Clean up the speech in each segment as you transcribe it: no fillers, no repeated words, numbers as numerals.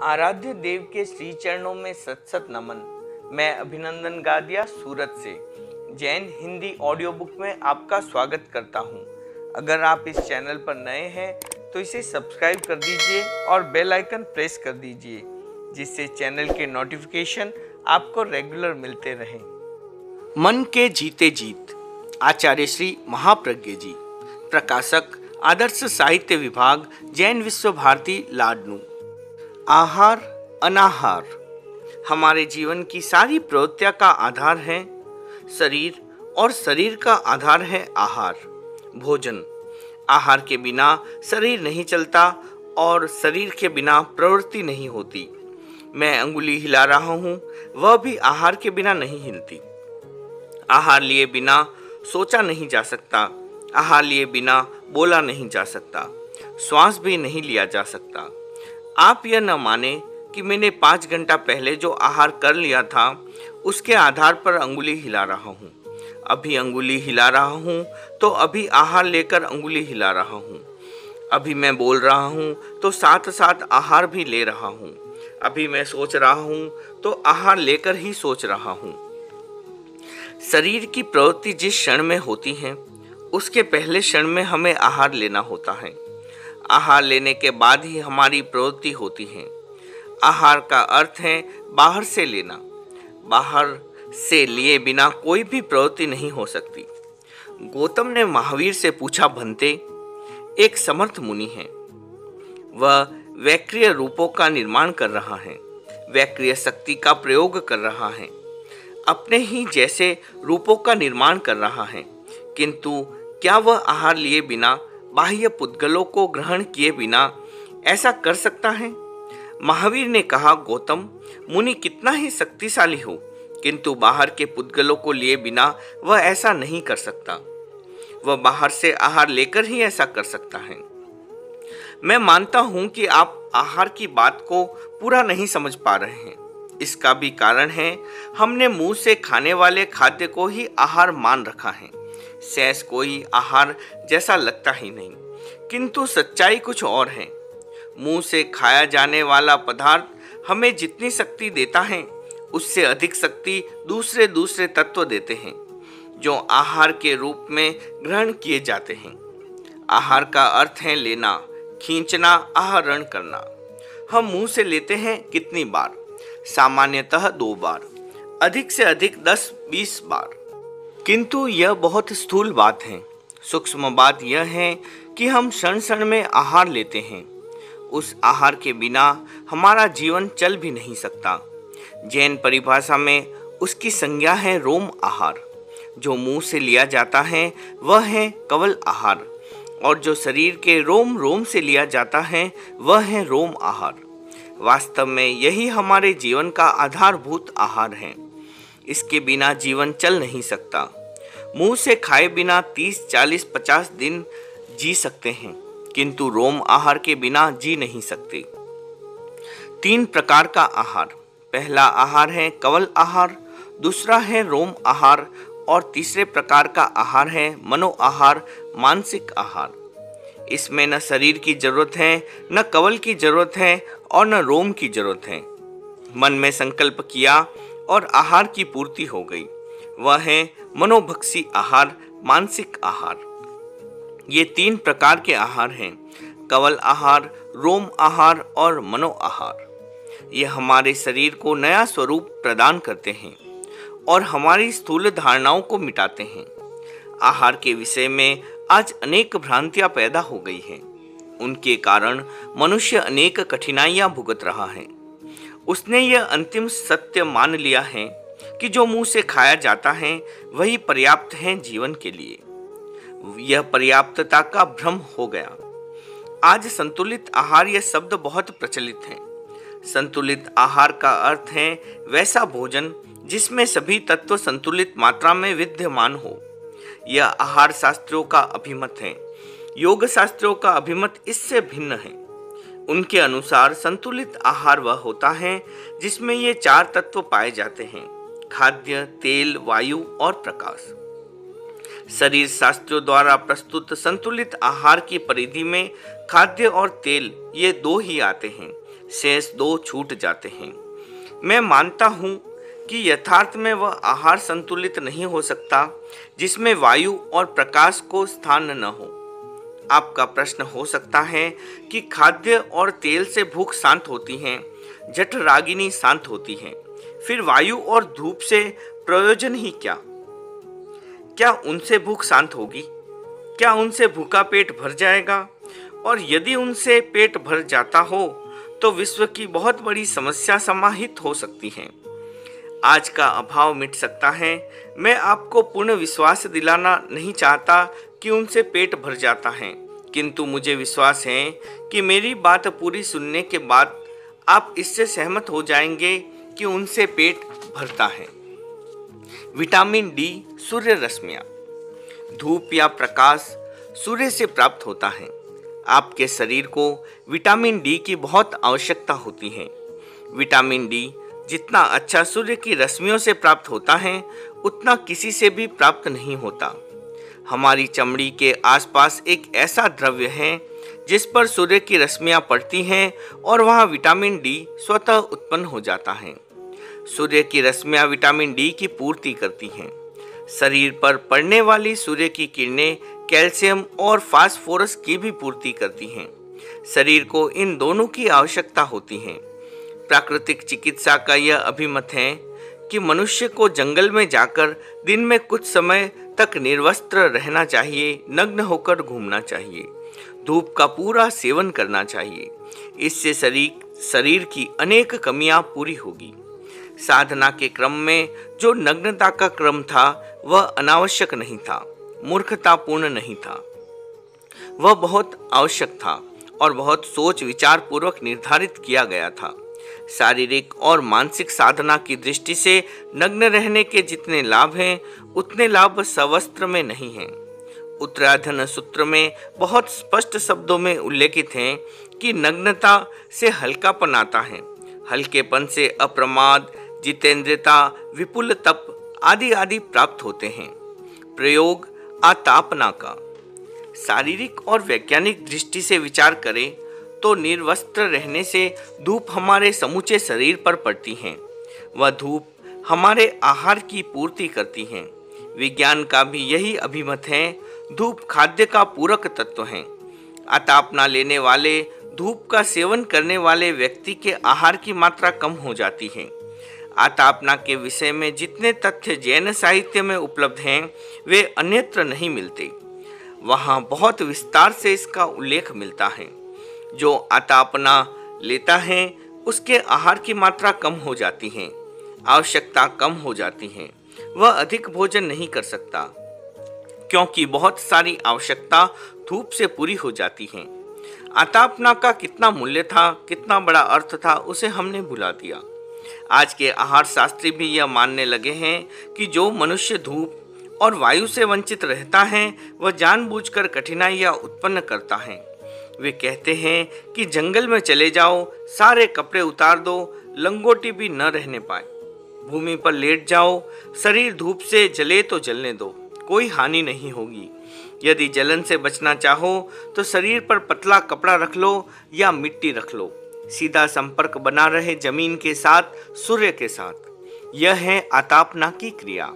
आराध्य देव के श्री चरणों में सत सत नमन। मैं अभिनंदन गादिया सूरत से जैन हिंदी ऑडियो बुक में आपका स्वागत करता हूं। अगर आप इस चैनल पर नए हैं तो इसे सब्सक्राइब कर दीजिए और बेल आइकन प्रेस कर दीजिए, जिससे चैनल के नोटिफिकेशन आपको रेगुलर मिलते रहें। मन के जीते जीत, आचार्य श्री महाप्रज्ञ जी। प्रकाशक आदर्श साहित्य विभाग, जैन विश्व भारती, लाडनू। आहार अनाहार हमारे जीवन की सारी प्रवृत्तियों का आधार है शरीर, और शरीर का आधार है आहार, भोजन। आहार के बिना शरीर नहीं चलता और शरीर के बिना प्रवृत्ति नहीं होती। मैं अंगुली हिला रहा हूँ, वह भी आहार के बिना नहीं हिलती। आहार लिए बिना सोचा नहीं जा सकता, आहार लिए बिना बोला नहीं जा सकता, श्वास भी नहीं लिया जा सकता। आप यह न माने कि मैंने 5 घंटा पहले जो आहार कर लिया था उसके आधार पर अंगुली हिला रहा हूँ। अभी अंगुली हिला रहा हूँ तो अभी आहार लेकर अंगुली हिला रहा हूँ। अभी मैं बोल रहा हूँ तो साथ साथ आहार भी ले रहा हूँ। अभी मैं सोच रहा हूँ तो आहार लेकर ही सोच रहा हूँ। शरीर की प्रवृत्ति जिस क्षण में होती है उसके पहले क्षण में हमें आहार लेना होता है। आहार लेने के बाद ही हमारी प्रवृत्ति होती है। आहार का अर्थ है बाहर से लेना। बाहर से लिए बिना कोई भी प्रवृत्ति नहीं हो सकती। गौतम ने महावीर से पूछा, भंते, एक समर्थ मुनि है, वह वैक्रिय रूपों का निर्माण कर रहा है, वैक्रिय शक्ति का प्रयोग कर रहा है, अपने ही जैसे रूपों का निर्माण कर रहा है, किंतु क्या वह आहार लिए बिना, बाह्य पुद्गलों को ग्रहण किए बिना ऐसा कर सकता है? महावीर ने कहा, गौतम, मुनि कितना ही शक्तिशाली हो, किंतु बाहर के पुद्गलों को लिए बिना वह ऐसा नहीं कर सकता। वह बाहर से आहार लेकर ही ऐसा कर सकता है। मैं मानता हूं कि आप आहार की बात को पूरा नहीं समझ पा रहे हैं। इसका भी कारण है, हमने मुंह से खाने वाले खाद्य को ही आहार मान रखा है। शेष कोई आहार जैसा लगता ही नहीं, किंतु सच्चाई कुछ और है। मुंह से खाया जाने वाला पदार्थ हमें जितनी शक्ति देता है उससे अधिक शक्ति दूसरे दूसरे तत्व देते हैं जो आहार के रूप में ग्रहण किए जाते हैं। आहार का अर्थ है लेना, खींचना, आहरण करना। हम मुंह से लेते हैं कितनी बार? सामान्यतः 2 बार, अधिक से अधिक 10-20 बार। किंतु यह बहुत स्थूल बात है। सूक्ष्म बात यह है कि हम क्षण क्षण में आहार लेते हैं। उस आहार के बिना हमारा जीवन चल भी नहीं सकता। जैन परिभाषा में उसकी संज्ञा है रोम आहार। जो मुंह से लिया जाता है वह है कवल आहार, और जो शरीर के रोम रोम से लिया जाता है वह है रोम आहार। वास्तव में यही हमारे जीवन का आधारभूत आहार है। इसके बिना जीवन चल नहीं सकता। मुंह से खाए बिना 30, 40, 50 दिन जी सकते हैं, किंतु रोम आहार के बिना जी नहीं सकते। 3 प्रकार का आहार। पहला आहार है कवल आहार, दूसरा है रोम आहार, और तीसरे प्रकार का आहार है मनो आहार, मानसिक आहार। इसमें न शरीर की जरूरत है, न कवल की जरूरत है, और न रोम की जरूरत है। मन में संकल्प किया और आहार की पूर्ति हो गई। वह है मनोभक्षी आहार, मानसिक आहार। ये 3 प्रकार के आहार हैं, कवल आहार, रोम आहार और मनो आहार। ये हमारे शरीर को नया स्वरूप प्रदान करते हैं और हमारी स्थूल धारणाओं को मिटाते हैं। आहार के विषय में आज अनेक भ्रांतियां पैदा हो गई हैं। उनके कारण मनुष्य अनेक कठिनाइयां भुगत रहा है। उसने यह अंतिम सत्य मान लिया है कि जो मुंह से खाया जाता है वही पर्याप्त है जीवन के लिए। यह पर्याप्तता का भ्रम हो गया। आज संतुलित आहार यह शब्द बहुत प्रचलित है। संतुलित आहार का अर्थ है वैसा भोजन जिसमें सभी तत्व संतुलित मात्रा में विद्यमान हो। यह आहार शास्त्रों का अभिमत है। योग शास्त्रों का अभिमत इससे भिन्न है। उनके अनुसार संतुलित आहार वह होता है जिसमें ये 4 तत्व पाए जाते हैं, खाद्य, तेल, वायु और प्रकाश। शरीर शास्त्रों द्वारा प्रस्तुत संतुलित आहार की परिधि में खाद्य और तेल ये 2 ही आते हैं। शेष 2 छूट जाते हैं। मैं मानता हूँ कि यथार्थ में वह आहार संतुलित नहीं हो सकता जिसमें वायु और प्रकाश को स्थान न हो। आपका प्रश्न हो सकता है कि खाद्य और तेल से भूख शांत होती है, जठराग्नि शांत होती है, फिर वायु और धूप से प्रयोजन ही क्या? क्या उनसे भूख शांत होगी? क्या उनसे भूखा पेट भर जाएगा? और यदि उनसे पेट भर जाता हो तो विश्व की बहुत बड़ी समस्या समाहित हो सकती है। आज का अभाव मिट सकता है। मैं आपको पूर्ण विश्वास दिलाना नहीं चाहता कि उनसे पेट भर जाता है, किंतु मुझे विश्वास है कि मेरी बात पूरी सुनने के बाद आप इससे सहमत हो जाएंगे कि उनसे पेट भरता है। विटामिन डी सूर्य रश्मियाँ। धूप या प्रकाश सूर्य से प्राप्त होता है। आपके शरीर को विटामिन डी की बहुत आवश्यकता होती है। विटामिन डी जितना अच्छा सूर्य की रश्मियों से प्राप्त होता है उतना किसी से भी प्राप्त नहीं होता। हमारी चमड़ी के आसपास एक ऐसा द्रव्य है जिस पर सूर्य की रश्मियां पड़ती हैं और वहां विटामिन डी स्वतः उत्पन्न हो जाता है। सूर्य की रश्मियां विटामिन डी की पूर्ति करती हैं। शरीर पर पड़ने वाली सूर्य की किरणें कैल्शियम और फास्फोरस की भी पूर्ति करती हैं। शरीर को इन दोनों की आवश्यकता होती है। प्राकृतिक चिकित्सा का यह अभिमत है कि मनुष्य को जंगल में जाकर दिन में कुछ समय तक निर्वस्त्र रहना चाहिए, नग्न होकर घूमना चाहिए, धूप का पूरा सेवन करना चाहिए। इससे शरीर की अनेक कमियां पूरी होगी। साधना के क्रम में जो नग्नता का क्रम था वह अनावश्यक नहीं था, मूर्खतापूर्ण नहीं था। वह बहुत आवश्यक था और बहुत सोच विचार पूर्वक निर्धारित किया गया था। शारीरिक और मानसिक साधना की दृष्टि से नग्न रहने के जितने लाभ हैं उतने लाभ सवस्त्र में नहीं हैं। उत्तराधन सूत्र में बहुत स्पष्ट शब्दों में उल्लेखित हैं कि नग्नता से हल्कापन आता है, हल्केपन से अप्रमाद, जितेंद्रियता, विपुल तप आदि आदि प्राप्त होते हैं। प्रयोग आतापना का। शारीरिक और वैज्ञानिक दृष्टि से विचार करें तो निर्वस्त्र रहने से धूप हमारे समूचे शरीर पर पड़ती है। वह धूप हमारे आहार की पूर्ति करती है। विज्ञान का भी यही अभिमत है। धूप खाद्य का पूरक तत्व है। आतापना लेने वाले, धूप का सेवन करने वाले व्यक्ति के आहार की मात्रा कम हो जाती है। आतापना के विषय में जितने तथ्य जैन साहित्य में उपलब्ध हैं वे अन्यत्र नहीं मिलते। वहाँ बहुत विस्तार से इसका उल्लेख मिलता है। जो आतापना लेता है उसके आहार की मात्रा कम हो जाती है, आवश्यकता कम हो जाती है। वह अधिक भोजन नहीं कर सकता क्योंकि बहुत सारी आवश्यकता धूप से पूरी हो जाती है। आतापना का कितना मूल्य था, कितना बड़ा अर्थ था, उसे हमने भुला दिया। आज के आहार शास्त्री भी यह मानने लगे हैं कि जो मनुष्य धूप और वायु से वंचित रहता है वह जानबूझकर कठिनाइयां उत्पन्न करता है। वे कहते हैं कि जंगल में चले जाओ, सारे कपड़े उतार दो, लंगोटी भी न रहने पाए, भूमि पर लेट जाओ, शरीर धूप से जले तो जलने दो, कोई हानि नहीं होगी। यदि जलन से बचना चाहो तो शरीर पर पतला कपड़ा रख लो या मिट्टी रख लो, सीधा संपर्क बना रहे जमीन के साथ, सूर्य के साथ। यह है आतापना की क्रिया।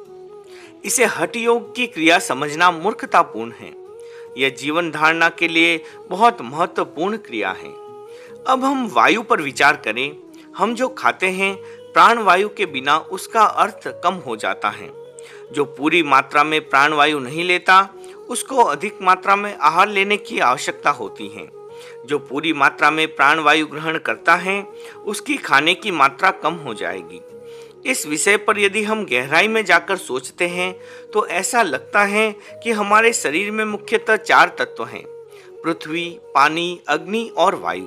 इसे हठ योग की क्रिया समझना मूर्खतापूर्ण है। यह जीवन धारणा के लिए बहुत महत्वपूर्ण क्रिया है। अब हम वायु पर विचार करें। हम जो खाते हैं प्राणवायु के बिना उसका अर्थ कम हो जाता है। जो पूरी मात्रा में प्राणवायु नहीं लेता उसको अधिक मात्रा में आहार लेने की आवश्यकता होती है। जो पूरी मात्रा में प्राणवायु ग्रहण करता है उसकी खाने की मात्रा कम हो जाएगी। इस विषय पर यदि हम गहराई में जाकर सोचते हैं तो ऐसा लगता है कि हमारे शरीर में मुख्यतः 4 तत्व हैं: पृथ्वी, पानी, अग्नि और वायु।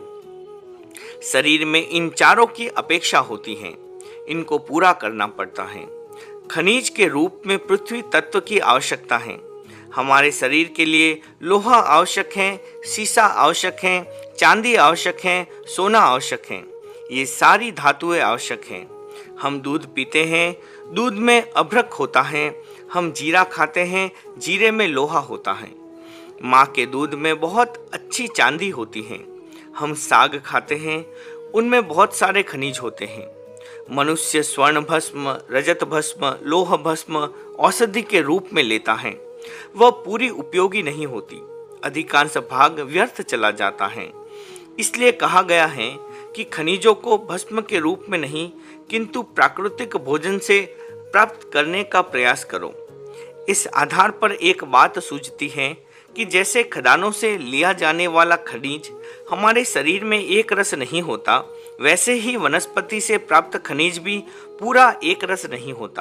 शरीर में इन चारों की अपेक्षा होती है, इनको पूरा करना पड़ता है। खनिज के रूप में पृथ्वी तत्व की आवश्यकता है। हमारे शरीर के लिए लोहा आवश्यक है, सीसा आवश्यक है, चांदी आवश्यक है, सोना आवश्यक है। ये सारी धातुएं आवश्यक हैं। हम दूध पीते हैं, दूध में अभ्रक होता है। हम जीरा खाते हैं, जीरे में लोहा होता है। माँ के दूध में बहुत अच्छी चांदी होती है। हम साग खाते हैं, उनमें बहुत सारे खनिज होते हैं। मनुष्य स्वर्ण भस्म, रजत भस्म, लोह भस्म औषधि के रूप में लेता है। वह पूरी उपयोगी नहीं होती, अधिकांश भाग व्यर्थ चला जाता है। इसलिए कहा गया है कि खनिजों को भस्म के रूप में नहीं किंतु प्राकृतिक भोजन से प्राप्त करने का प्रयास करो। इस आधार पर एक बात सूझती है कि जैसे खदानों से लिया जाने वाला खनिज हमारे शरीर में एक रस नहीं होता, वैसे ही वनस्पति से प्राप्त खनिज भी पूरा एक रस नहीं होता।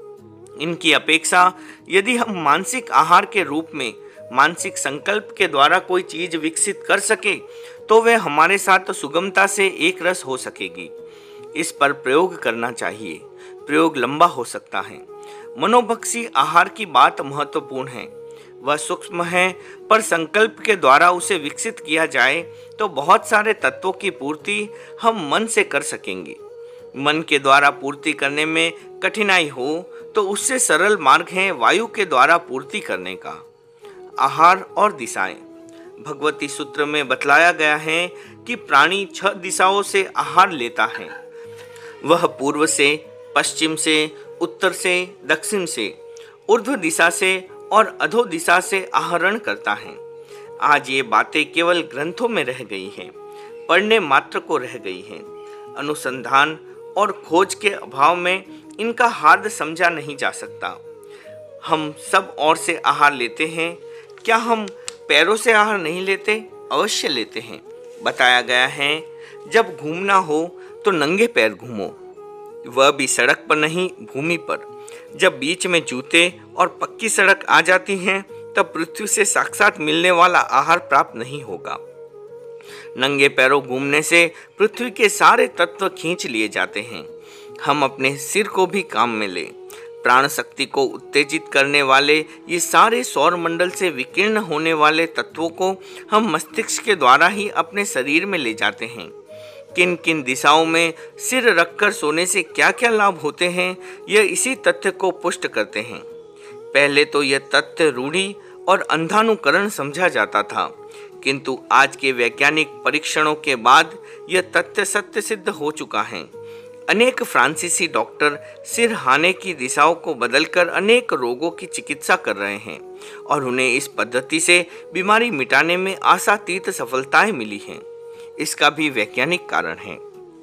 इनकी अपेक्षा यदि हम मानसिक आहार के रूप में मानसिक संकल्प के द्वारा कोई चीज विकसित कर सके तो वह हमारे साथ सुगमता से एक रस हो सकेगी। इस पर प्रयोग करना चाहिए। प्रयोग लंबा हो सकता है। मनोभक्षी आहार की बात महत्वपूर्ण है। वह सूक्ष्म है, पर संकल्प के द्वारा उसे विकसित किया जाए तो बहुत सारे तत्वों की पूर्ति हम मन से कर सकेंगे। मन के द्वारा पूर्ति करने में कठिनाई हो तो उससे सरल मार्ग है वायु के द्वारा पूर्ति करने का। आहार और दिशाएं। भगवती सूत्र में बतलाया गया है कि प्राणी 6 दिशाओं से आहार लेता है। वह पूर्व से, पश्चिम से, उत्तर से, दक्षिण से, ऊर्ध्व दिशा से और अधो दिशा से आहरण करता है। आज ये बातें केवल ग्रंथों में रह गई हैं, पढ़ने मात्र को रह गई हैं। अनुसंधान और खोज के अभाव में इनका हार्द समझा नहीं जा सकता। हम सब ओर से आहार लेते हैं। क्या हम पैरों से आहार नहीं लेते? अवश्य लेते हैं। बताया गया है जब घूमना हो तो नंगे पैर घूमो, वह भी सड़क पर नहीं, भूमि पर। जब बीच में जूते और पक्की सड़क आ जाती हैं तब पृथ्वी से साक्षात मिलने वाला आहार प्राप्त नहीं होगा। नंगे पैरों घूमने से पृथ्वी के सारे तत्व खींच लिए जाते हैं। हम अपने सिर को भी काम में लें। प्राण शक्ति को उत्तेजित करने वाले ये सारे सौर मंडल से विकीर्ण होने वाले तत्वों को हम मस्तिष्क के द्वारा ही अपने शरीर में ले जाते हैं। किन किन दिशाओं में सिर रखकर सोने से क्या क्या लाभ होते हैं, यह इसी तथ्य को पुष्ट करते हैं। पहले तो यह तथ्य रूढ़ी और अंधानुकरण समझा जाता था, किंतु आज के वैज्ञानिक परीक्षणों के बाद यह तथ्य सत्य सिद्ध हो चुका है। अनेक फ्रांसीसी डॉक्टर सिर हाने की दिशाओं को बदलकर अनेक रोगों की चिकित्सा कर रहे हैं और उन्हें इस पद्धति से बीमारी मिटाने में आशातीत सफलताएं मिली हैं। इसका भी वैज्ञानिक कारण है।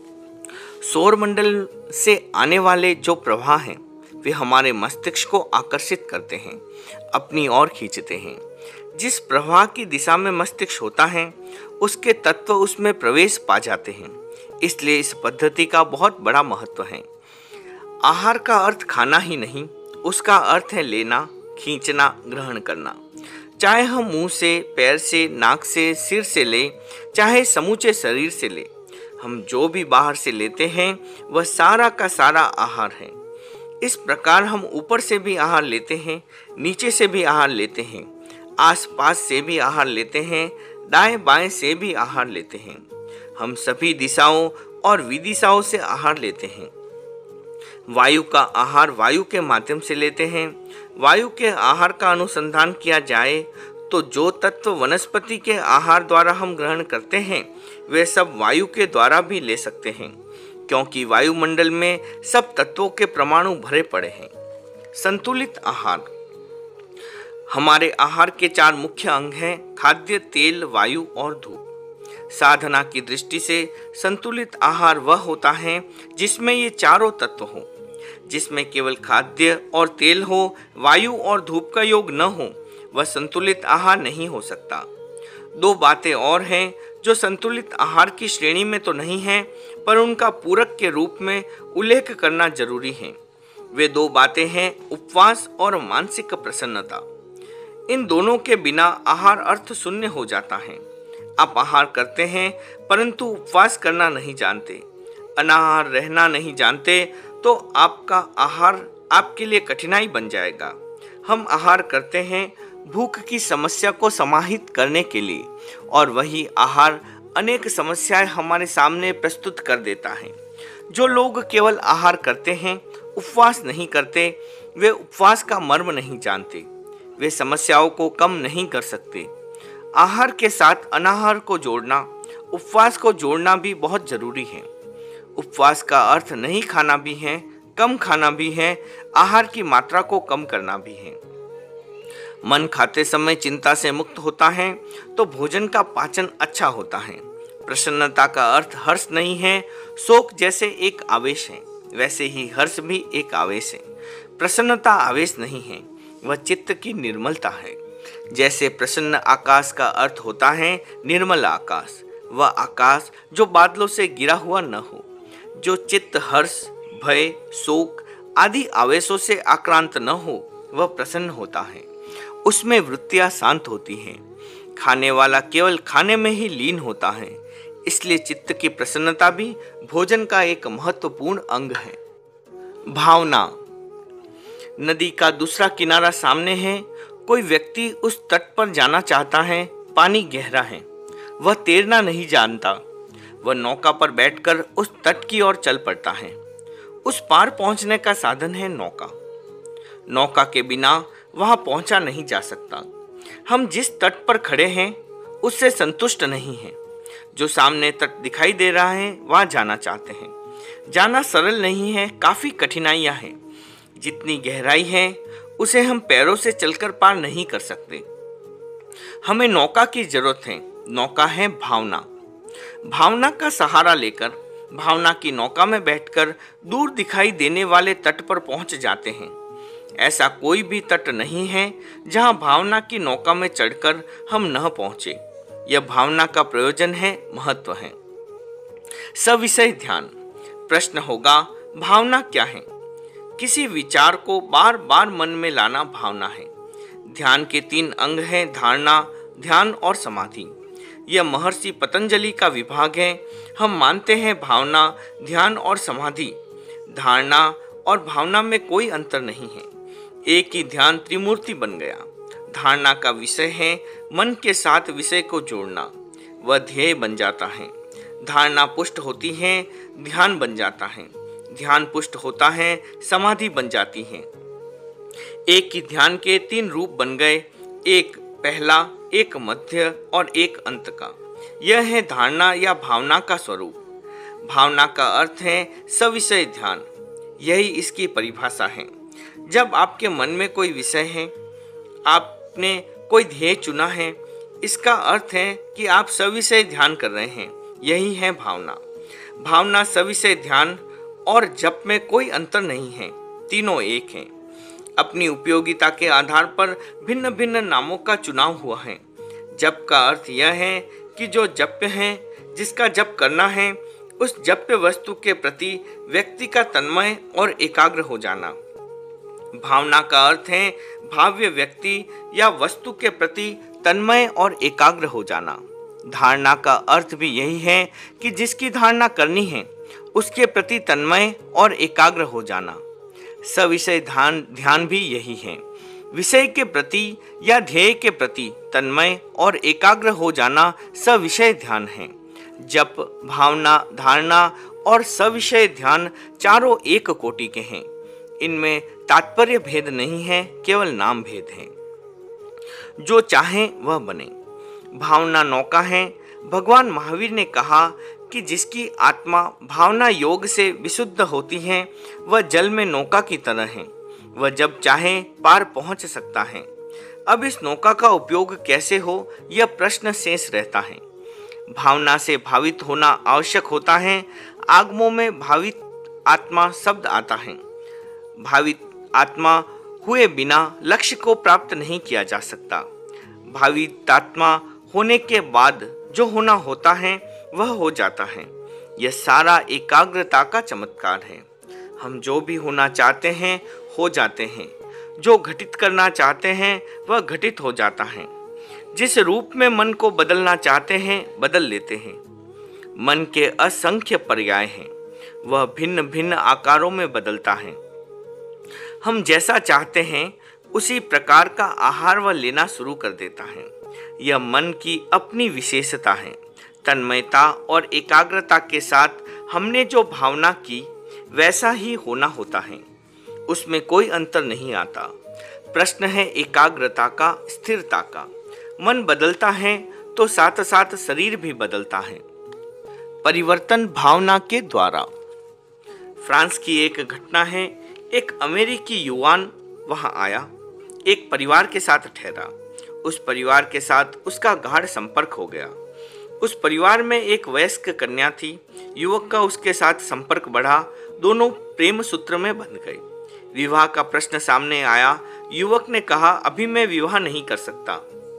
सौरमंडल से आने वाले जो प्रवाह हैं वे हमारे मस्तिष्क को आकर्षित करते हैं, अपनी ओर खींचते हैं। जिस प्रवाह की दिशा में मस्तिष्क होता है उसके तत्व उसमें प्रवेश पा जाते हैं। इसलिए इस पद्धति का बहुत बड़ा महत्व है। आहार का अर्थ खाना ही नहीं, उसका अर्थ है लेना, खींचना, ग्रहण करना। चाहे हम मुंह से, पैर से, नाक से, सिर से ले, चाहे समूचे शरीर से ले, हम जो भी बाहर से लेते हैं वह सारा का सारा आहार है। इस प्रकार हम ऊपर से भी आहार लेते हैं, नीचे से भी आहार लेते हैं, आसपास से भी आहार लेते हैं, दाएं बाएं से भी आहार लेते हैं। हम सभी दिशाओं और विदिशाओं से आहार लेते हैं। वायु का आहार वायु के माध्यम से लेते हैं। वायु के आहार का अनुसंधान किया जाए तो जो तत्व वनस्पति के आहार द्वारा हम ग्रहण करते हैं वे सब वायु के द्वारा भी ले सकते हैं, क्योंकि वायुमंडल में सब तत्वों के परमाणु भरे पड़े हैं। संतुलित आहार। हमारे आहार के 4 मुख्य अंग हैं: खाद्य, तेल, वायु और धूप। साधना की दृष्टि से संतुलित आहार वह होता है जिसमें ये चारों तत्व हो, जिसमें केवल खाद्य और तेल हो, वायु और धूप का योग न हो, वह संतुलित आहार नहीं हो सकता। 2 बातें और हैं जो संतुलित आहार की श्रेणी में तो नहीं हैं, पर उनका पूरक के रूप में उल्लेख करना जरूरी है। वे 2 बातें हैं उपवास और मानसिक प्रसन्नता। इन दोनों के बिना आहार अर्थ शून्य हो जाता है। आप आहार करते हैं परंतु उपवास करना नहीं जानते, अनाहार रहना नहीं जानते, तो आपका आहार आपके लिए कठिनाई बन जाएगा। हम आहार करते हैं भूख की समस्या को समाहित करने के लिए, और वही आहार अनेक समस्याएं हमारे सामने प्रस्तुत कर देता है। जो लोग केवल आहार करते हैं, उपवास नहीं करते, वे उपवास का मर्म नहीं जानते, वे समस्याओं को कम नहीं कर सकते। आहार के साथ अनाहार को जोड़ना उपवास को जोड़ना भी बहुत जरूरी है। उपवास का अर्थ नहीं खाना भी है, कम खाना भी है, आहार की मात्रा को कम करना भी है। मन खाते समय चिंता से मुक्त होता है तो भोजन का पाचन अच्छा होता है। प्रसन्नता का अर्थ हर्ष नहीं है। शोक जैसे एक आवेश है, वैसे ही हर्ष भी एक आवेश है। प्रसन्नता आवेश नहीं है, वह चित्त की निर्मलता है। जैसे प्रसन्न आकाश का अर्थ होता है निर्मल आकाश, वह आकाश जो बादलों से गिरा हुआ न हो। जो चित्त हर्ष, भय, शोक आदि आवेशों से आक्रांत न हो, वह प्रसन्न होता है। उसमें वृत्तियां शांत होती हैं। खाने वाला केवल खाने में ही लीन होता है। इसलिए चित्त की प्रसन्नता भी भोजन का एक महत्वपूर्ण अंग है। भावना। नदी का दूसरा किनारा सामने है। कोई व्यक्ति उस तट पर जाना चाहता है। पानी गहरा है, वह तैरना नहीं जानता। वह नौका पर बैठकर उस तट की ओर चल पड़ता है। उस पार पहुंचने का साधन है नौका। नौका के बिना वहां पहुंचा नहीं जा सकता। हम जिस तट पर खड़े हैं उससे संतुष्ट नहीं हैं। जो सामने तट दिखाई दे रहा है वहां जाना चाहते हैं। जाना सरल नहीं है, काफी कठिनाइयां हैं। जितनी गहराई है उसे हम पैरों से चलकर पार नहीं कर सकते। हमें नौका की जरूरत है। नौका है भावना। भावना का सहारा लेकर, भावना की नौका में बैठकर दूर दिखाई देने वाले तट पर पहुंच जाते हैं। ऐसा कोई भी तट नहीं है जहां भावना की नौका में चढ़कर हम न पहुंचे। यह भावना का प्रयोजन है, महत्व है। सविषय ध्यान। प्रश्न होगा, भावना क्या है? किसी विचार को बार बार मन में लाना भावना है। ध्यान के 3 अंग हैं, धारणा, ध्यान और समाधि। यह महर्षि पतंजलि का विभाग है। हम मानते हैं भावना, ध्यान और समाधि, धारणा और भावना में कोई अंतर नहीं है। एक ही ध्यान त्रिमूर्ति बन गया। धारणा का विषय है मन के साथ विषय को जोड़ना, वह ध्येय बन जाता है। धारणा पुष्ट होती है, ध्यान बन जाता है। ध्यान पुष्ट होता है, समाधि बन जाती है। एक ही ध्यान के 3 रूप बन गए, एक पहला, एक मध्य और एक अंत का। यह है धारणा या भावना का स्वरूप। भावना का अर्थ है सविषय ध्यान, यही इसकी परिभाषा है। जब आपके मन में कोई विषय है, आपने कोई ध्येय चुना है, इसका अर्थ है कि आप सविषय ध्यान कर रहे हैं। यही है भावना। भावना, सविषय ध्यान और जप में कोई अंतर नहीं है, तीनों एक हैं। अपनी उपयोगिता के आधार पर भिन्न भिन्न नामों का चुनाव हुआ है। जप का अर्थ यह है कि जो जप्य है, जिसका जप करना है, उस जप्य वस्तु के प्रति व्यक्ति का तन्मय और एकाग्र हो जाना। भावना का अर्थ है भाव्य व्यक्ति या वस्तु के प्रति तन्मय और एकाग्र हो जाना। धारणा का अर्थ भी यही है कि जिसकी धारणा करनी है उसके प्रति तन्मय और एकाग्र हो जाना। सविषय ध्यान भी यही है। विषय के प्रति या ध्येय के प्रति तन्मय और एकाग्र हो जाना सविषय ध्यान है। जप, भावना, धारणा और सविषय ध्यान चारों एक कोटि के हैं। इनमें तात्पर्य भेद नहीं है, केवल नाम भेद है। जो चाहे वह बने। भावना नौका है। भगवान महावीर ने कहा कि जिसकी आत्मा भावना योग से विशुद्ध होती है, वह जल में नौका की तरह है। वह जब चाहे पार पहुंच सकता है। अब इस नौका का उपयोग कैसे हो, यह प्रश्न शेष रहता है। भावना से भावित होना आवश्यक होता है। आगमों में भावित आत्मा शब्द आता है। भावित आत्मा हुए बिना लक्ष्य को प्राप्त नहीं किया जा सकता। भावित आत्मा होने के बाद जो होना होता है वह हो जाता है। यह सारा एकाग्रता का चमत्कार है। हम जो भी होना चाहते हैं हो जाते हैं। जो घटित करना चाहते हैं वह घटित हो जाता है। जिस रूप में मन को बदलना चाहते हैं बदल लेते हैं। मन के असंख्य पर्याय हैं, वह भिन्न भिन्न आकारों में बदलता है। हम जैसा चाहते हैं उसी प्रकार का आहार वह लेना शुरू कर देता है। यह मन की अपनी विशेषता है। तन्मयता और एकाग्रता के साथ हमने जो भावना की वैसा ही होना होता है, उसमें कोई अंतर नहीं आता। प्रश्न है एकाग्रता का, स्थिरता का। मन बदलता है तो साथ साथ शरीर भी बदलता है। परिवर्तन भावना के द्वारा। फ्रांस की एक घटना है। एक अमेरिकी युवान वहां आया, एक परिवार के साथ ठहरा। उस परिवार के साथ उसका गाढ़ संपर्क हो गया। उस परिवार में एक वयस्क कन्या थी। युवक का उसके साथ संपर्क बढ़ा, दोनों प्रेम सूत्र में बंध गए। विवाह का प्रश्न सामने आया। युवक ने कहा, अभी मैं विवाह नहीं कर सकता।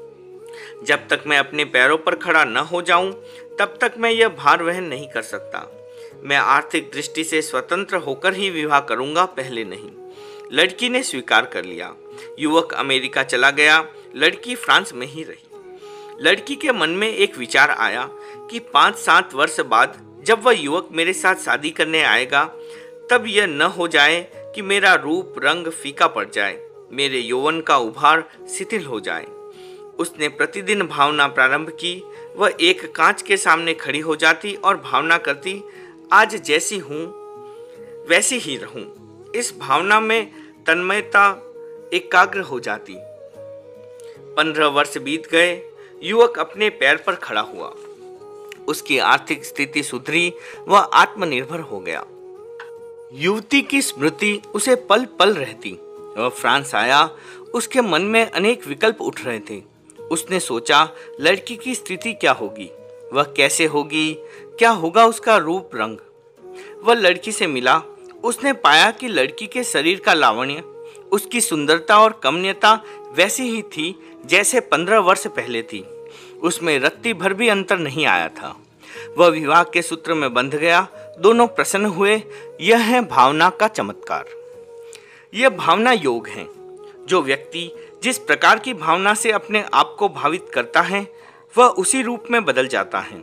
जब तक मैं अपने पैरों पर खड़ा न हो जाऊं, तब तक मैं यह भार वहन नहीं कर सकता। मैं आर्थिक दृष्टि से स्वतंत्र होकर ही विवाह करूंगा, पहले नहीं। लड़की ने स्वीकार कर लिया। युवक अमेरिका चला गया, लड़की फ्रांस में ही रही। लड़की के मन में एक विचार आया कि 5-7 वर्ष बाद जब वह युवक मेरे साथ शादी करने आएगा, तब यह न हो जाए कि मेरा रूप रंग फीका पड़ जाए, मेरे यौवन का उभार शिथिल हो जाए। उसने प्रतिदिन भावना प्रारंभ की। वह एक कांच के सामने खड़ी हो जाती और भावना करती, आज जैसी हूँ वैसी ही रहूं। इस भावना में तन्मयता एकाग्र हो जाती। 15 वर्ष बीत गए। युवक अपने पैर पर खड़ा हुआ। उसकी आर्थिक स्थिति सुधरी, वह आत्मनिर्भर हो गया। युवती की स्मृति उसे पल पल रहती। वह फ्रांस आया। उसके मन में अनेक विकल्प उठ रहे थे। उसने सोचा, लड़की की स्थिति क्या होगी, वह कैसे होगी, क्या होगा उसका रूप रंग। वह लड़की से मिला। उसने पाया कि लड़की के शरीर का लावण्य, उसकी सुंदरता और कमनीयता वैसी ही थी जैसे 15 वर्ष पहले थी। उसमें रत्ती भर भी अंतर नहीं आया था। वह विवाह के सूत्र में बंध गया। दोनों प्रसन्न हुए। यह है भावना का चमत्कार। यह भावना योग है। जो व्यक्ति जिस प्रकार की भावना से अपने आप को भावित करता है, वह उसी रूप में बदल जाता है।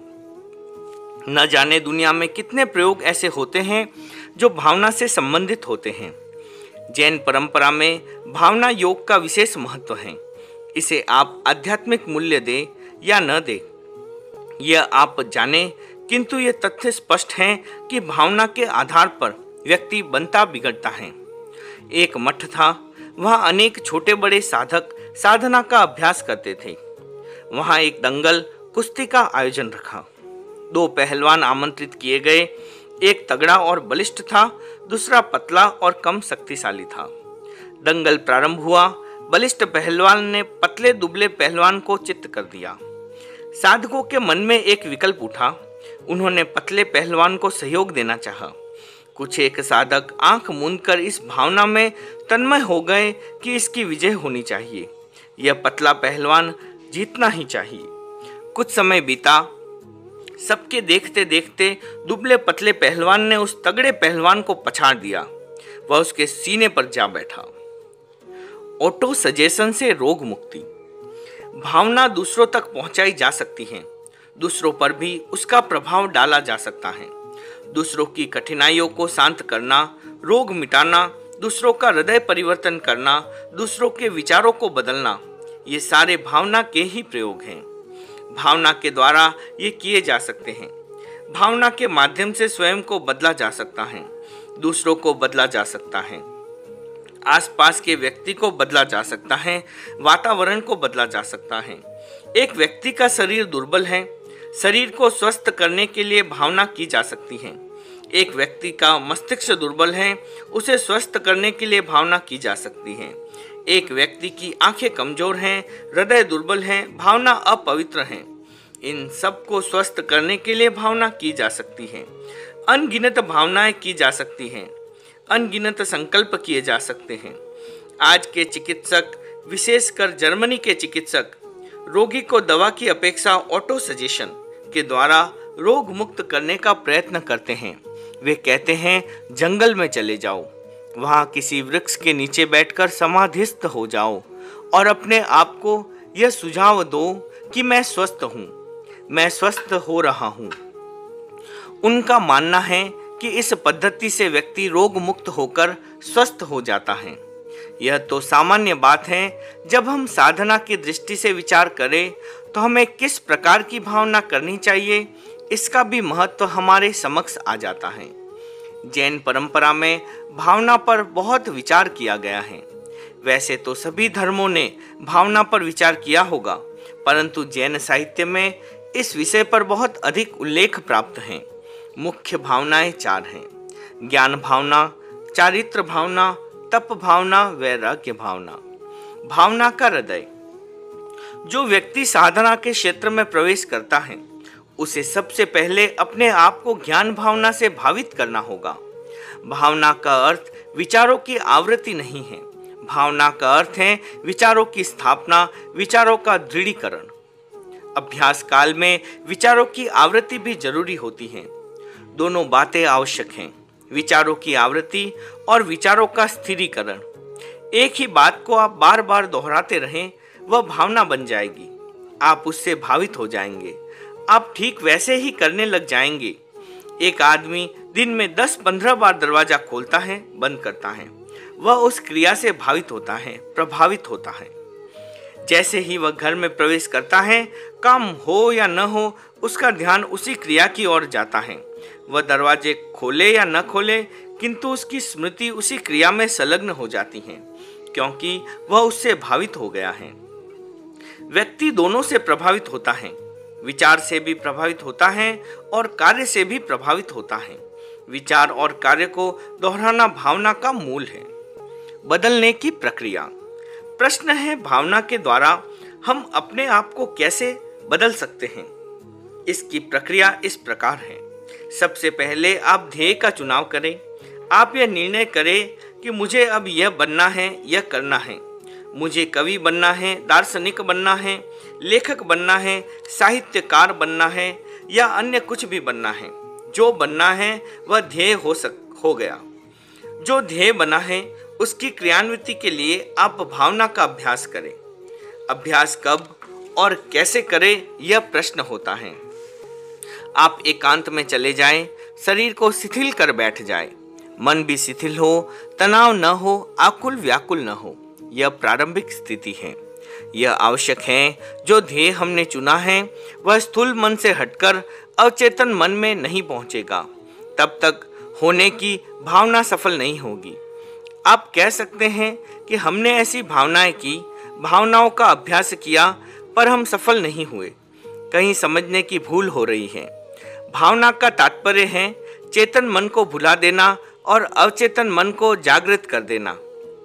न जाने दुनिया में कितने प्रयोग ऐसे होते हैं जो भावना से संबंधित होते हैं। जैन परंपरा में भावना योग का विशेष महत्व है। इसे आप आध्यात्मिक मूल्य दे या न दे, यह आप जाने, किंतु यह तथ्य स्पष्ट है कि भावना के आधार पर व्यक्ति बनता बिगड़ता है। एक मठ था। वहाँ अनेक छोटे बड़े साधक साधना का अभ्यास करते थे। वहाँ एक दंगल कुश्ती का आयोजन रखा। 2 पहलवान आमंत्रित किए गए। एक तगड़ा और बलिष्ठ था, दूसरा पतला और कम शक्तिशाली था। दंगल प्रारंभ हुआ। बलिष्ठ पहलवान ने पतले दुबले पहलवान को चित्त कर दिया। साधकों के मन में एक विकल्प उठा। उन्होंने पतले पहलवान को सहयोग देना चाहा। कुछ एक साधक आंख मूंदकर इस भावना में तन्मय हो गए कि इसकी विजय होनी चाहिए, यह पतला पहलवान जीतना ही चाहिए। कुछ समय बीता। सबके देखते देखते दुबले पतले पहलवान ने उस तगड़े पहलवान को पछाड़ दिया। वह उसके सीने पर जा बैठा। ऑटो सजेशन से रोग मुक्ति। भावना दूसरों तक पहुंचाई जा सकती है। दूसरों पर भी उसका प्रभाव डाला जा सकता है। दूसरों की कठिनाइयों को शांत करना, रोग मिटाना, दूसरों का हृदय परिवर्तन करना, दूसरों के विचारों को बदलना, ये सारे भावना के ही प्रयोग हैं। भावना के द्वारा ये किए जा सकते हैं। भावना के माध्यम से स्वयं को बदला जा सकता है, दूसरों को बदला जा सकता है, आसपास के व्यक्ति को बदला जा सकता है, वातावरण को बदला जा सकता है। एक व्यक्ति का शरीर दुर्बल है, शरीर को स्वस्थ करने के लिए भावना की जा सकती है। एक व्यक्ति का मस्तिष्क दुर्बल है, उसे स्वस्थ करने के लिए भावना की जा सकती है। एक व्यक्ति की आंखें कमजोर हैं, हृदय दुर्बल है, भावना अपवित्र है, इन सब को स्वस्थ करने के लिए भावना की जा सकती है। अनगिनत भावनाएं की जा सकती हैं, अनगिनत संकल्प किए जा सकते हैं। आज के चिकित्सक, विशेषकर जर्मनी के चिकित्सक, रोगी को दवा की अपेक्षा ऑटो सजेशन के द्वारा रोग मुक्त करने का प्रयत्न करते हैं। वे कहते हैं, जंगल में चले जाओ, वहाँ किसी वृक्ष के नीचे बैठकर समाधिस्थ हो जाओ और अपने आप को यह सुझाव दो कि मैं स्वस्थ हूँ, मैं स्वस्थ हो रहा हूँ। उनका मानना है कि इस पद्धति से व्यक्ति रोग मुक्त होकर स्वस्थ हो जाता है। यह तो सामान्य बात है। जब हम साधना की दृष्टि से विचार करें तो हमें किस प्रकार की भावना करनी चाहिए, इसका भी महत्व हमारे समक्ष आ जाता है। जैन परंपरा में भावना पर बहुत विचार किया गया है। वैसे तो सभी धर्मों ने भावना पर विचार किया होगा, परंतु जैन साहित्य में इस विषय पर बहुत अधिक उल्लेख प्राप्त हैं। मुख्य भावनाएं 4 हैं: ज्ञान भावना, चारित्र भावना, तप भावना, वैराग्य भावना। भावना का हृदय। जो व्यक्ति साधना के क्षेत्र में प्रवेश करता है उसे सबसे पहले अपने आप को ज्ञान भावना से भावित करना होगा। भावना का अर्थ विचारों की आवृत्ति नहीं है। भावना का अर्थ है विचारों की स्थापना, विचारों का दृढ़ीकरण। अभ्यास काल में विचारों की आवृत्ति भी जरूरी होती है। दोनों बातें आवश्यक हैं, विचारों की आवृत्ति और विचारों का स्थिरीकरण। एक ही बात को आप बार बार दोहराते रहें, वह भावना बन जाएगी। आप उससे भावित हो जाएंगे। आप ठीक वैसे ही करने लग जाएंगे। एक आदमी दिन में 10-15 बार दरवाजा खोलता है, बंद करता है। वह उस क्रिया से भावित होता है, प्रभावित होता है। जैसे ही वह घर में प्रवेश करता है, काम हो या न हो, उसका ध्यान उसी क्रिया की ओर जाता है। वह दरवाजे खोले या न खोले, किंतु उसकी स्मृति उसी क्रिया में संलग्न हो जाती है, क्योंकि वह उससे भावित हो गया है। व्यक्ति दोनों से प्रभावित होता है, विचार से भी प्रभावित होता है और कार्य से भी प्रभावित होता है। विचार और कार्य को दोहराना भावना का मूल है। बदलने की प्रक्रिया। प्रश्न है, भावना के द्वारा हम अपने आप को कैसे बदल सकते हैं? इसकी प्रक्रिया इस प्रकार है। सबसे पहले आप ध्येय का चुनाव करें। आप यह निर्णय करें कि मुझे अब यह बनना है, यह करना है। मुझे कवि बनना है, दार्शनिक बनना है, लेखक बनना है, साहित्यकार बनना है या अन्य कुछ भी बनना है। जो बनना है वह ध्येय हो गया। जो ध्येय बना है उसकी क्रियान्विति के लिए आप भावना का अभ्यास करें। अभ्यास कब और कैसे करें, यह प्रश्न होता है। आप एकांत में चले जाएं, शरीर को शिथिल कर बैठ जाएं, मन भी शिथिल हो, तनाव न हो, आकुल व्याकुल न हो। यह प्रारंभिक स्थिति है। यह आवश्यक है। जो ध्येय हमने चुना है वह स्थूल मन से हटकर अवचेतन मन में नहीं पहुंचेगा। तब तक होने की भावना सफल नहीं होगी। आप कह सकते हैं कि हमने ऐसी भावनाएं की, भावनाओं का अभ्यास किया, पर हम सफल नहीं हुए। कहीं समझने की भूल हो रही है। भावना का तात्पर्य है चेतन मन को भुला देना और अवचेतन मन को जागृत कर देना।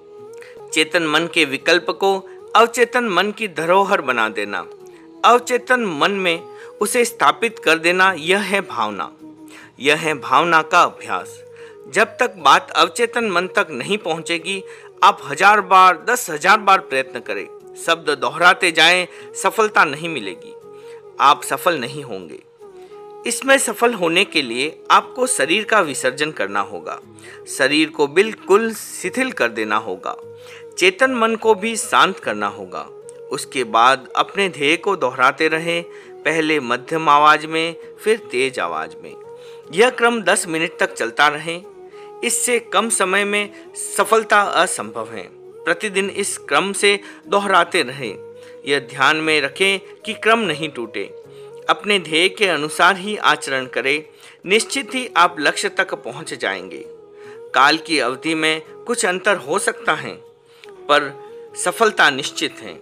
चेतन मन के विकल्प को अवचेतन मन की धरोहर बना देना, अवचेतन मन में उसे स्थापित कर देना, यह है भावना। यह है भावना का अभ्यास। जब तक बात अवचेतन मन तक नहीं पहुंचेगी, आप 1000 बार 10,000 बार प्रयत्न करें, शब्द दोहराते जाएं, सफलता नहीं मिलेगी। आप सफल नहीं होंगे। इसमें सफल होने के लिए आपको शरीर का विसर्जन करना होगा। शरीर को बिल्कुल शिथिल कर देना होगा। चेतन मन को भी शांत करना होगा। उसके बाद अपने ध्येय को दोहराते रहें, पहले मध्यम आवाज में, फिर तेज आवाज में। यह क्रम 10 मिनट तक चलता रहे। इससे कम समय में सफलता असंभव है। प्रतिदिन इस क्रम से दोहराते रहें। यह ध्यान में रखें कि क्रम नहीं टूटे। अपने ध्येय के अनुसार ही आचरण करें। निश्चित ही आप लक्ष्य तक पहुंच जाएंगे। काल की अवधि में कुछ अंतर हो सकता है, पर सफलता निश्चित है।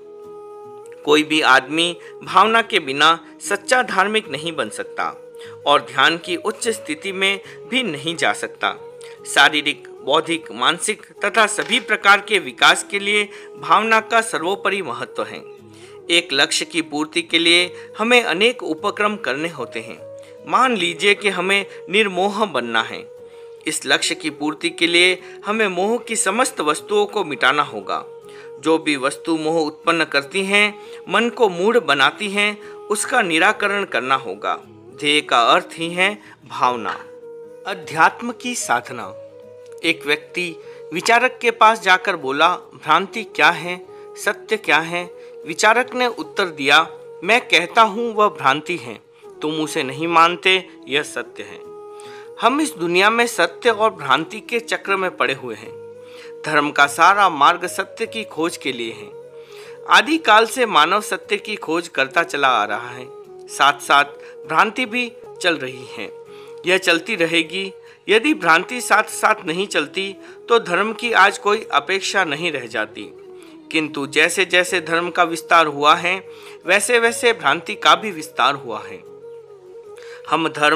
कोई भी आदमी भावना के बिना सच्चा धार्मिक नहीं बन सकता और ध्यान की उच्च स्थिति में भी नहीं जा सकता। शारीरिक, बौद्धिक, मानसिक तथा सभी प्रकार के विकास के लिए भावना का सर्वोपरि महत्व है। एक लक्ष्य की पूर्ति के लिए हमें अनेक उपक्रम करने होते हैं। मान लीजिए कि हमें निर्मोह बनना है। इस लक्ष्य की पूर्ति के लिए हमें मोह की समस्त वस्तुओं को मिटाना होगा। जो भी वस्तु मोह उत्पन्न करती हैं, मन को मूढ़ बनाती हैं, उसका निराकरण करना होगा। ध्येय का अर्थ ही है भावना। अध्यात्म की साधना। एक व्यक्ति विचारक के पास जाकर बोला, भ्रांति क्या है, सत्य क्या है? विचारक ने उत्तर दिया, मैं कहता हूँ वह भ्रांति है, तुम उसे नहीं मानते, यह सत्य है। हम इस दुनिया में सत्य और भ्रांति के चक्र में पड़े हुए हैं। धर्म का सारा मार्ग सत्य की खोज के लिए है। आदि काल से मानव सत्य की खोज करता चला आ रहा है। साथ साथ भ्रांति भी चल रही है। यह चलती रहेगी। यदि भ्रांति साथ साथ नहीं चलती तो धर्म की आज कोई अपेक्षा नहीं रह जाती। किंतु जैसे जैसे धर्म का विस्तार हुआ है, वैसे वैसे भ्रांति का भी विस्तार हुआ है। हम धर्म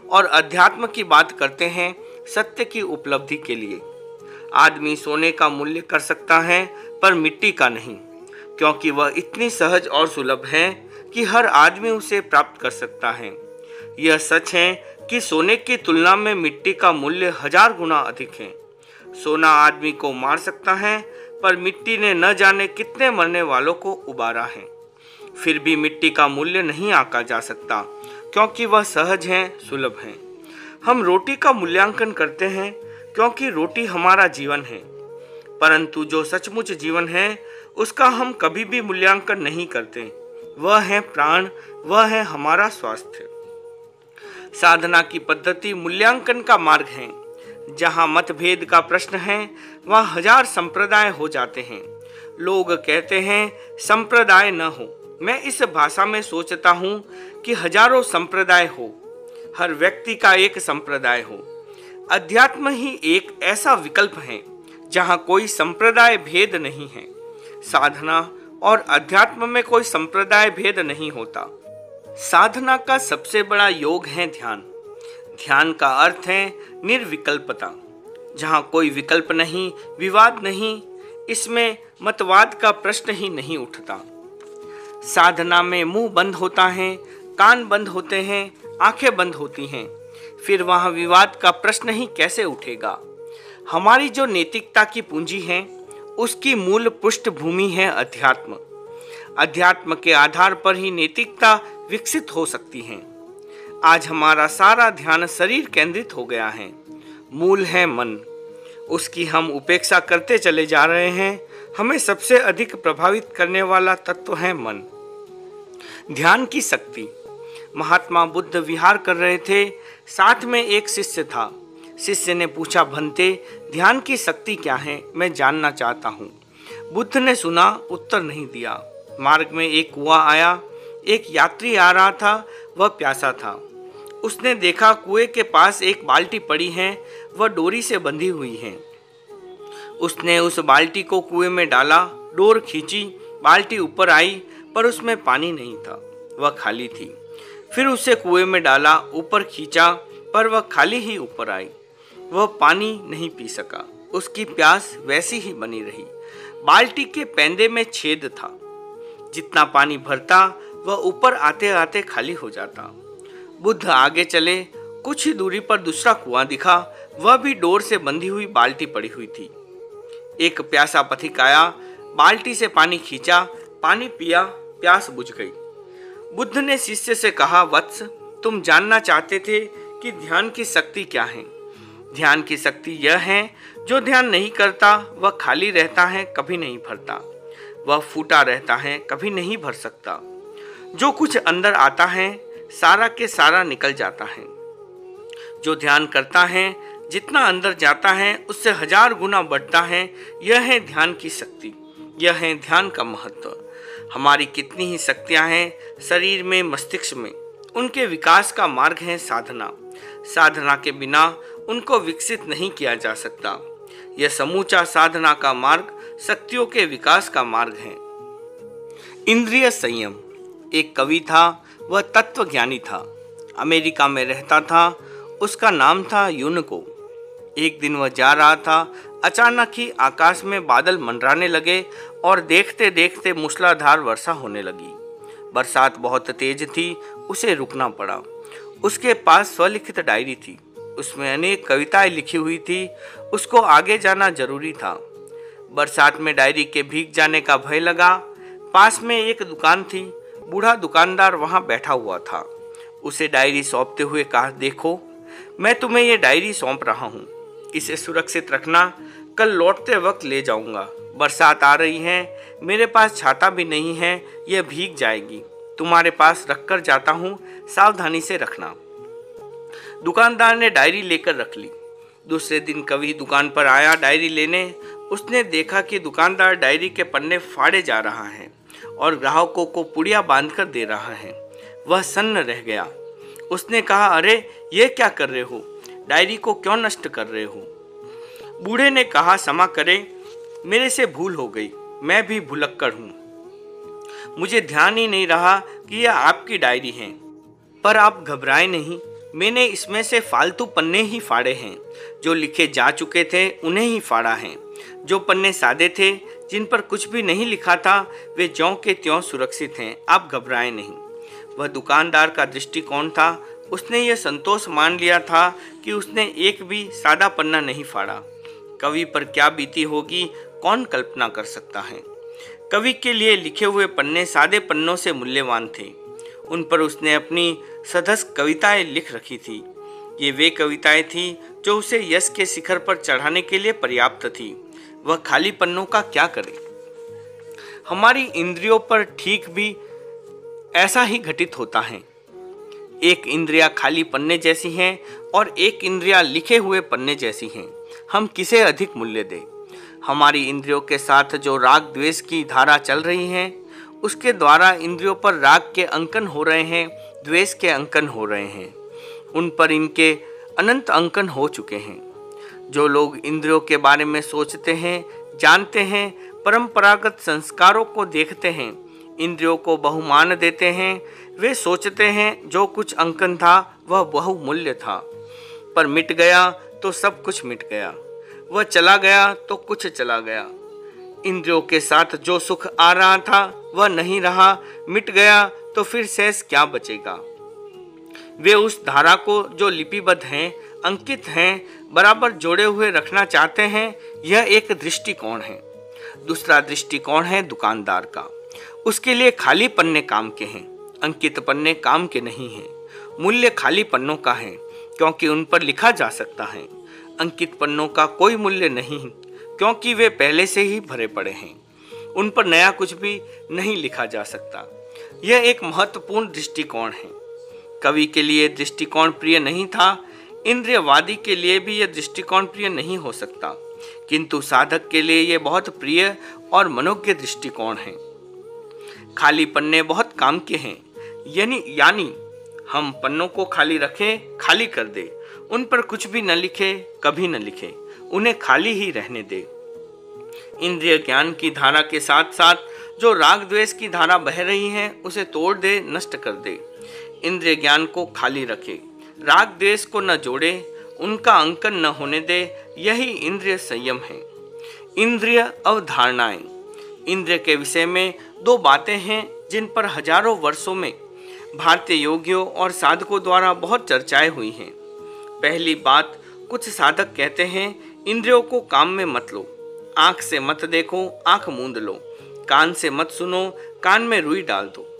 और अध्यात्म की बात करते हैं सत्य की उपलब्धि के लिए। आदमी सोने का मूल्य कर सकता है पर मिट्टी का नहीं, क्योंकि वह इतनी सहज और सुलभ है कि हर आदमी उसे प्राप्त कर सकता है। यह सच है कि सोने की तुलना में मिट्टी का मूल्य 1000 गुना अधिक है। सोना आदमी को मार सकता है पर मिट्टी ने न जाने कितने मरने वालों को उबारा है। फिर भी मिट्टी का मूल्य नहीं आंका जा सकता, क्योंकि वह सहज है, सुलभ है। हम रोटी का मूल्यांकन करते हैं क्योंकि रोटी हमारा जीवन है, परंतु जो सचमुच जीवन है उसका हम कभी भी मूल्यांकन नहीं करते। वह है प्राण, वह है हमारा स्वास्थ्य। साधना की पद्धति मूल्यांकन का मार्ग है। जहाँ मतभेद का प्रश्न है वहाँ 1000 संप्रदाय हो जाते हैं। लोग कहते हैं संप्रदाय न हो। मैं इस भाषा में सोचता हूँ कि हजारों संप्रदाय हो, हर व्यक्ति का एक संप्रदाय हो। अध्यात्म ही एक ऐसा विकल्प है जहाँ कोई संप्रदाय भेद नहीं है। साधना और अध्यात्म में कोई संप्रदाय भेद नहीं होता। साधना का सबसे बड़ा योग है ध्यान। ध्यान का अर्थ है निर्विकल्पता, जहाँ कोई विकल्प नहीं, विवाद नहीं, इसमें मतवाद का प्रश्न ही नहीं उठता। साधना में मुंह बंद होता है, कान बंद होते हैं, आंखें बंद होती हैं, फिर वहाँ विवाद का प्रश्न ही कैसे उठेगा। हमारी जो नैतिकता की पूंजी है उसकी मूल पृष्ठभूमि है अध्यात्म। अध्यात्म के आधार पर ही नैतिकता विकसित हो सकती है। आज हमारा सारा ध्यान शरीर केंद्रित हो गया है। मूल है मन, उसकी हम उपेक्षा करते चले जा रहे हैं। हमें सबसे अधिक प्रभावित करने वाला तत्व है मन। ध्यान की शक्ति। महात्मा बुद्ध विहार कर रहे थे, साथ में एक शिष्य था। शिष्य ने पूछा, भंते ध्यान की शक्ति क्या है, मैं जानना चाहता हूँ। बुद्ध ने सुना, उत्तर नहीं दिया। मार्ग में एक कुआं आया। एक यात्री आ रहा था, वह प्यासा था। उसने देखा कुएं के पास एक बाल्टी पड़ी है, वह डोरी से बंधी हुई है। उसने उस बाल्टी को कुएं में डाला, डोर खींची, बाल्टी ऊपर आई, पर उसमें पानी नहीं था, वह खाली थी। फिर उसे कुएं में डाला, ऊपर खींचा, पर वह खाली ही ऊपर आई। वह पानी नहीं पी सका, उसकी प्यास वैसी ही बनी रही। बाल्टी के पैंदे में छेद था, जितना पानी भरता वह ऊपर आते आते खाली हो जाता। बुद्ध आगे चले, कुछ ही दूरी पर दूसरा कुआं दिखा, वह भी डोर से बंधी हुई बाल्टी पड़ी हुई थी। एक प्यासा पथिक आया, बाल्टी से पानी खींचा, पानी पिया, प्यास बुझ गई। बुद्ध ने शिष्य से कहा, वत्स, तुम जानना चाहते थे कि ध्यान की शक्ति क्या है। ध्यान की शक्ति यह है, जो ध्यान नहीं करता वह खाली रहता है, कभी नहीं भरता। वह फूटा रहता है, कभी नहीं भर सकता। जो कुछ अंदर आता है सारा के सारा निकल जाता है। जो ध्यान करता है, जितना अंदर जाता है उससे 1000 गुना बढ़ता है। यह है ध्यान की शक्ति, यह है ध्यान का महत्व। हमारी कितनी ही शक्तियां हैं शरीर में, मस्तिष्क में, उनके विकास का मार्ग है साधना। साधना के बिना उनको विकसित नहीं किया जा सकता। यह समूचा साधना का मार्ग शक्तियों के विकास का मार्ग है। इंद्रिय संयम। एक कवि था, वह तत्वज्ञानी था, अमेरिका में रहता था। उसका नाम था यूनको। एक दिन वह जा रहा था, अचानक ही आकाश में बादल मंडराने लगे और देखते देखते मूसलाधार वर्षा होने लगी। बरसात बहुत तेज थी, उसे रुकना पड़ा। उसके पास स्वलिखित डायरी थी, उसमें अनेक कविताएं लिखी हुई थी। उसको आगे जाना जरूरी था। बरसात में डायरी के भीग जाने का भय लगा। पास में एक दुकान थी, बूढ़ा दुकानदार वहां बैठा हुआ था। उसे डायरी सौंपते हुए कहा, देखो, मैं तुम्हें ये डायरी सौंप रहा हूँ, इसे सुरक्षित रखना, कल लौटते वक्त ले जाऊंगा। बरसात आ रही है, मेरे पास छाता भी नहीं है, यह भीग जाएगी। तुम्हारे पास रखकर जाता हूँ, सावधानी से रखना। दुकानदार ने डायरी लेकर रख ली। दूसरे दिन कवि दुकान पर आया डायरी लेने। उसने देखा कि दुकानदार डायरी के पन्ने फाड़े जा रहा है और ग्राहकों को पुड़िया बांधकर दे रहा है। वह सन्न रह गया। उसने कहा, अरे ये क्या कर रहे हो, डायरी को क्यों नष्ट कर रहे हो। बूढ़े ने कहा, क्षमा करें, मेरे से भूल हो गई, मैं भी भुलक्कड़ हूँ, मुझे ध्यान ही नहीं रहा कि यह आपकी डायरी है। पर आप घबराएं नहीं, मैंने इसमें से फालतू पन्ने ही फाड़े हैं। जो लिखे जा चुके थे उन्हें ही फाड़ा है। जो पन्ने सादे थे, जिन पर कुछ भी नहीं लिखा था, वे ज्यों के त्यों सुरक्षित हैं। आप घबराएं नहीं। वह दुकानदार का दृष्टिकोण था। उसने यह संतोष मान लिया था कि उसने एक भी सादा पन्ना नहीं फाड़ा। कवि पर क्या बीती होगी, कौन कल्पना कर सकता है। कवि के लिए लिखे हुए पन्ने सादे पन्नों से मूल्यवान थे। उन पर उसने अपनी सधस कविताएं लिख रखी थी। ये वे कविताएं थी जो उसे यश के शिखर पर चढ़ाने के लिए पर्याप्त थी। वह खाली पन्नों का क्या करे। हमारी इंद्रियों पर ठीक भी ऐसा ही घटित होता है। एक इंद्रिया खाली पन्ने जैसी हैं और एक इंद्रिया लिखे हुए पन्ने जैसी हैं। हम किसे अधिक मूल्य दें। हमारी इंद्रियों के साथ जो राग द्वेष की धारा चल रही है, उसके द्वारा इंद्रियों पर राग के अंकन हो रहे हैं, द्वेष के अंकन हो रहे हैं। उन पर इनके अनंत अंकन हो चुके हैं। जो लोग इंद्रियों के बारे में सोचते हैं, जानते हैं, परंपरागत संस्कारों को देखते हैं, इंद्रियों को बहुमान देते हैं, वे सोचते हैं जो कुछ अंकन था वह बहुमूल्य था। पर मिट गया तो सब कुछ मिट गया। वह चला गया तो कुछ चला गया। इंद्रियों के साथ जो सुख आ रहा था वह नहीं रहा, मिट गया तो फिर शेष क्या बचेगा। वे उस धारा को जो लिपिबद्ध हैं, अंकित हैं, बराबर जोड़े हुए रखना चाहते हैं। यह एक दृष्टिकोण है। दूसरा दृष्टिकोण है दुकानदार का। उसके लिए खाली पन्ने काम के हैं, अंकित पन्ने काम के नहीं हैं। मूल्य खाली पन्नों का है क्योंकि उन पर लिखा जा सकता है। अंकित पन्नों का कोई मूल्य नहीं क्योंकि वे पहले से ही भरे पड़े हैं। उन पर नया कुछ भी नहीं लिखा जा सकता। यह एक महत्वपूर्ण दृष्टिकोण है। कवि के लिए दृष्टिकोण प्रिय नहीं था। इंद्रियवादी के लिए भी यह दृष्टिकोण प्रिय नहीं हो सकता, किंतु साधक के लिए यह बहुत प्रिय और मनोज्ञ दृष्टिकोण है। खाली पन्ने बहुत काम के हैं। यानी हम पन्नों को खाली रखें, खाली कर दे। उन पर कुछ भी न लिखे, कभी न लिखे, उन्हें खाली ही रहने दे। इंद्रिय ज्ञान की धारा के साथ साथ जो राग द्वेष की धारा बह रही है, उसे तोड़ दे, नष्ट कर दे। इंद्रिय ज्ञान को खाली रखे, राग द्वेष को न जोड़े, उनका अंकन न होने दे। यही इंद्रिय संयम है। इंद्रिय अवधारणाएं। इंद्रिय के विषय में दो बातें हैं जिन पर हजारों वर्षों में भारतीय योगियों और साधकों द्वारा बहुत चर्चाएं हुई हैं। पहली बात, कुछ साधक कहते हैं इंद्रियों को काम में मत लो। आंख से मत देखो, आंख मूंद लो। कान से मत सुनो, कान में रुई डाल दो।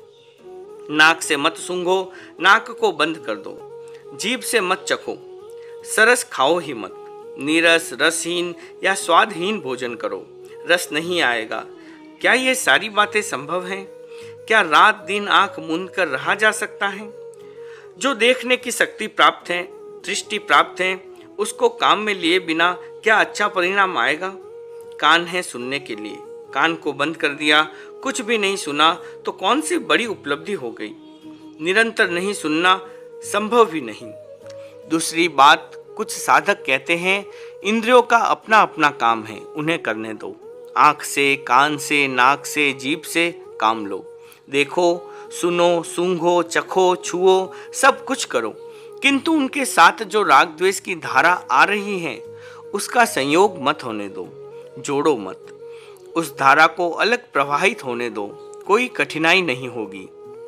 नाक से मत सूंघो, नाक को बंद कर दो। जीभ से मत चखो, सरस खाओ ही मत। नीरस, रसहीन या स्वादहीन भोजन करो, रस नहीं आएगा। क्या ये सारी बातें संभव हैं? क्या रात दिन आंख मूंद कर रहा जा सकता है? जो देखने की शक्ति प्राप्त है, दृष्टि प्राप्त है, उसको काम में लिए बिना क्या अच्छा परिणाम आएगा? कान है सुनने के लिए, कान को बंद कर दिया, कुछ भी नहीं सुना तो कौन सी बड़ी उपलब्धि हो गई। निरंतर नहीं सुनना संभव भी नहीं। दूसरी बात, कुछ साधक कहते हैं इंद्रियों का अपना अपना काम है, उन्हें करने दो। आँख से, कान से, नाक से, जीभ से काम लो। देखो, सुनो, सूंघो, चखो, छुओ, सब कुछ करो, किंतु उनके साथ जो राग द्वेष की धारा आ रही है उसका संयोग मत होने दो, जोड़ो मत। उस धारा को अलग प्रवाहित होने दो, कोई कठिनाई नहीं होगी।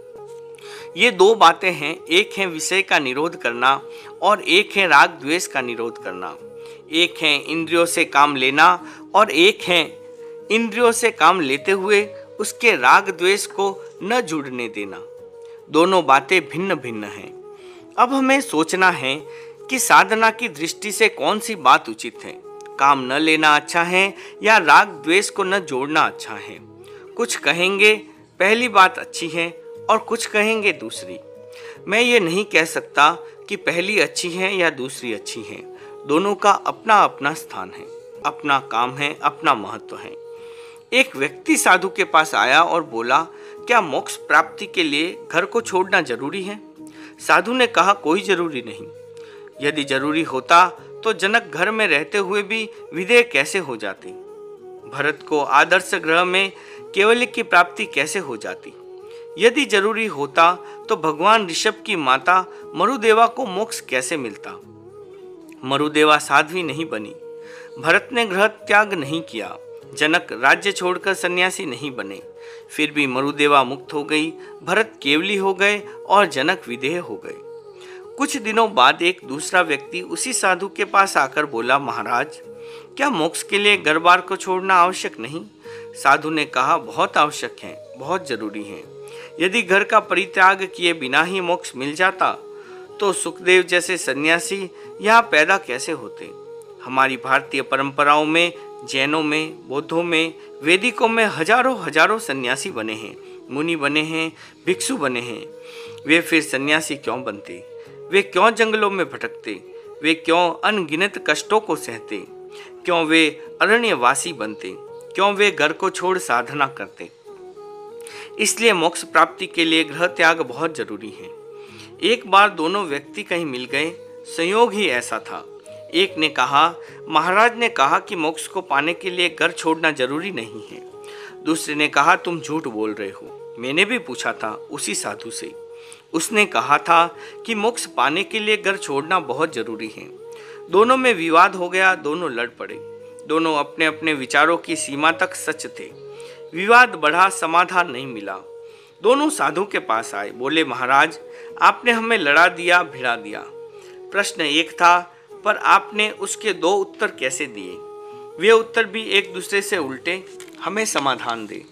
ये दो बातें हैं, एक है विषय का निरोध करना और एक है राग द्वेष का निरोध करना। एक है इंद्रियों से काम लेना और एक है इंद्रियों से काम लेते हुए उसके राग द्वेष को न जुड़ने देना। दोनों बातें भिन्न भिन्न हैं। अब हमें सोचना है कि साधना की दृष्टि से कौन सी बात उचित है। काम न लेना अच्छा है या राग द्वेष को न जोड़ना अच्छा है? कुछ कहेंगे पहली बात अच्छी है और कुछ कहेंगे दूसरी। मैं ये नहीं कह सकता कि पहली अच्छी है या दूसरी अच्छी है। दोनों का अपना अपना स्थान है, अपना काम है, अपना महत्व है। एक व्यक्ति साधु के पास आया और बोला, क्या मोक्ष प्राप्ति के लिए घर को छोड़ना जरूरी है? साधु ने कहा, कोई जरूरी नहीं। यदि जरूरी होता तो जनक घर में रहते हुए भी विदेह कैसे हो जाती? भरत को आदर्श ग्रह में केवल्य की प्राप्ति कैसे हो जाती? यदि जरूरी होता तो भगवान ऋषभ की माता मरुदेवा को मोक्ष कैसे मिलता? मरुदेवा साध्वी नहीं बनी, भरत ने गृह त्याग नहीं किया, जनक राज्य छोड़कर सन्यासी नहीं बने, फिर भी मरुदेवा मुक्त हो गई, भरत केवली हो गए और जनक विदेह हो गए। कुछ दिनों बाद एक दूसरा व्यक्ति उसी साधु के पास आकर बोला, महाराज, क्या मोक्ष के लिए घर बार को छोड़ना आवश्यक नहीं? साधु ने कहा, बहुत आवश्यक है, बहुत जरूरी है। यदि घर का परित्याग किए बिना ही मोक्ष मिल जाता तो सुखदेव जैसे सन्यासी यहाँ पैदा कैसे होते? हमारी भारतीय परंपराओं में, जैनों में, बौद्धों में, वैदिकों में हजारों हजारों सन्यासी बने हैं, मुनि बने हैं, भिक्षु बने हैं। वे फिर सन्यासी क्यों बनते? वे क्यों जंगलों में भटकते? वे क्यों अनगिनत कष्टों को सहते? क्यों वे अरण्यवासी बनते? क्यों वे घर को छोड़ साधना करते? इसलिए मोक्ष प्राप्ति के लिए गृह त्याग बहुत जरूरी है। एक बार दोनों व्यक्ति कहीं मिल गए, संयोग ही ऐसा था। एक ने कहा, महाराज ने कहा कि मोक्ष को पाने के लिए घर छोड़ना जरूरी नहीं है। दूसरे ने कहा, तुम झूठ बोल रहे हो, मैंने भी पूछा था उसी साधु से, उसने कहा था कि मोक्ष पाने के लिए घर छोड़ना बहुत जरूरी है। दोनों में विवाद हो गया, दोनों लड़ पड़े। दोनों अपने अपने विचारों की सीमा तक सच थे। विवाद बढ़ा, समाधान नहीं मिला। दोनों साधु के पास आए, बोले, महाराज, आपने हमें लड़ा दिया, भिड़ा दिया। प्रश्न एक था, पर आपने उसके दो उत्तर कैसे दिए? वे उत्तर भी एक दूसरे से उल्टे, हमें समाधान दे।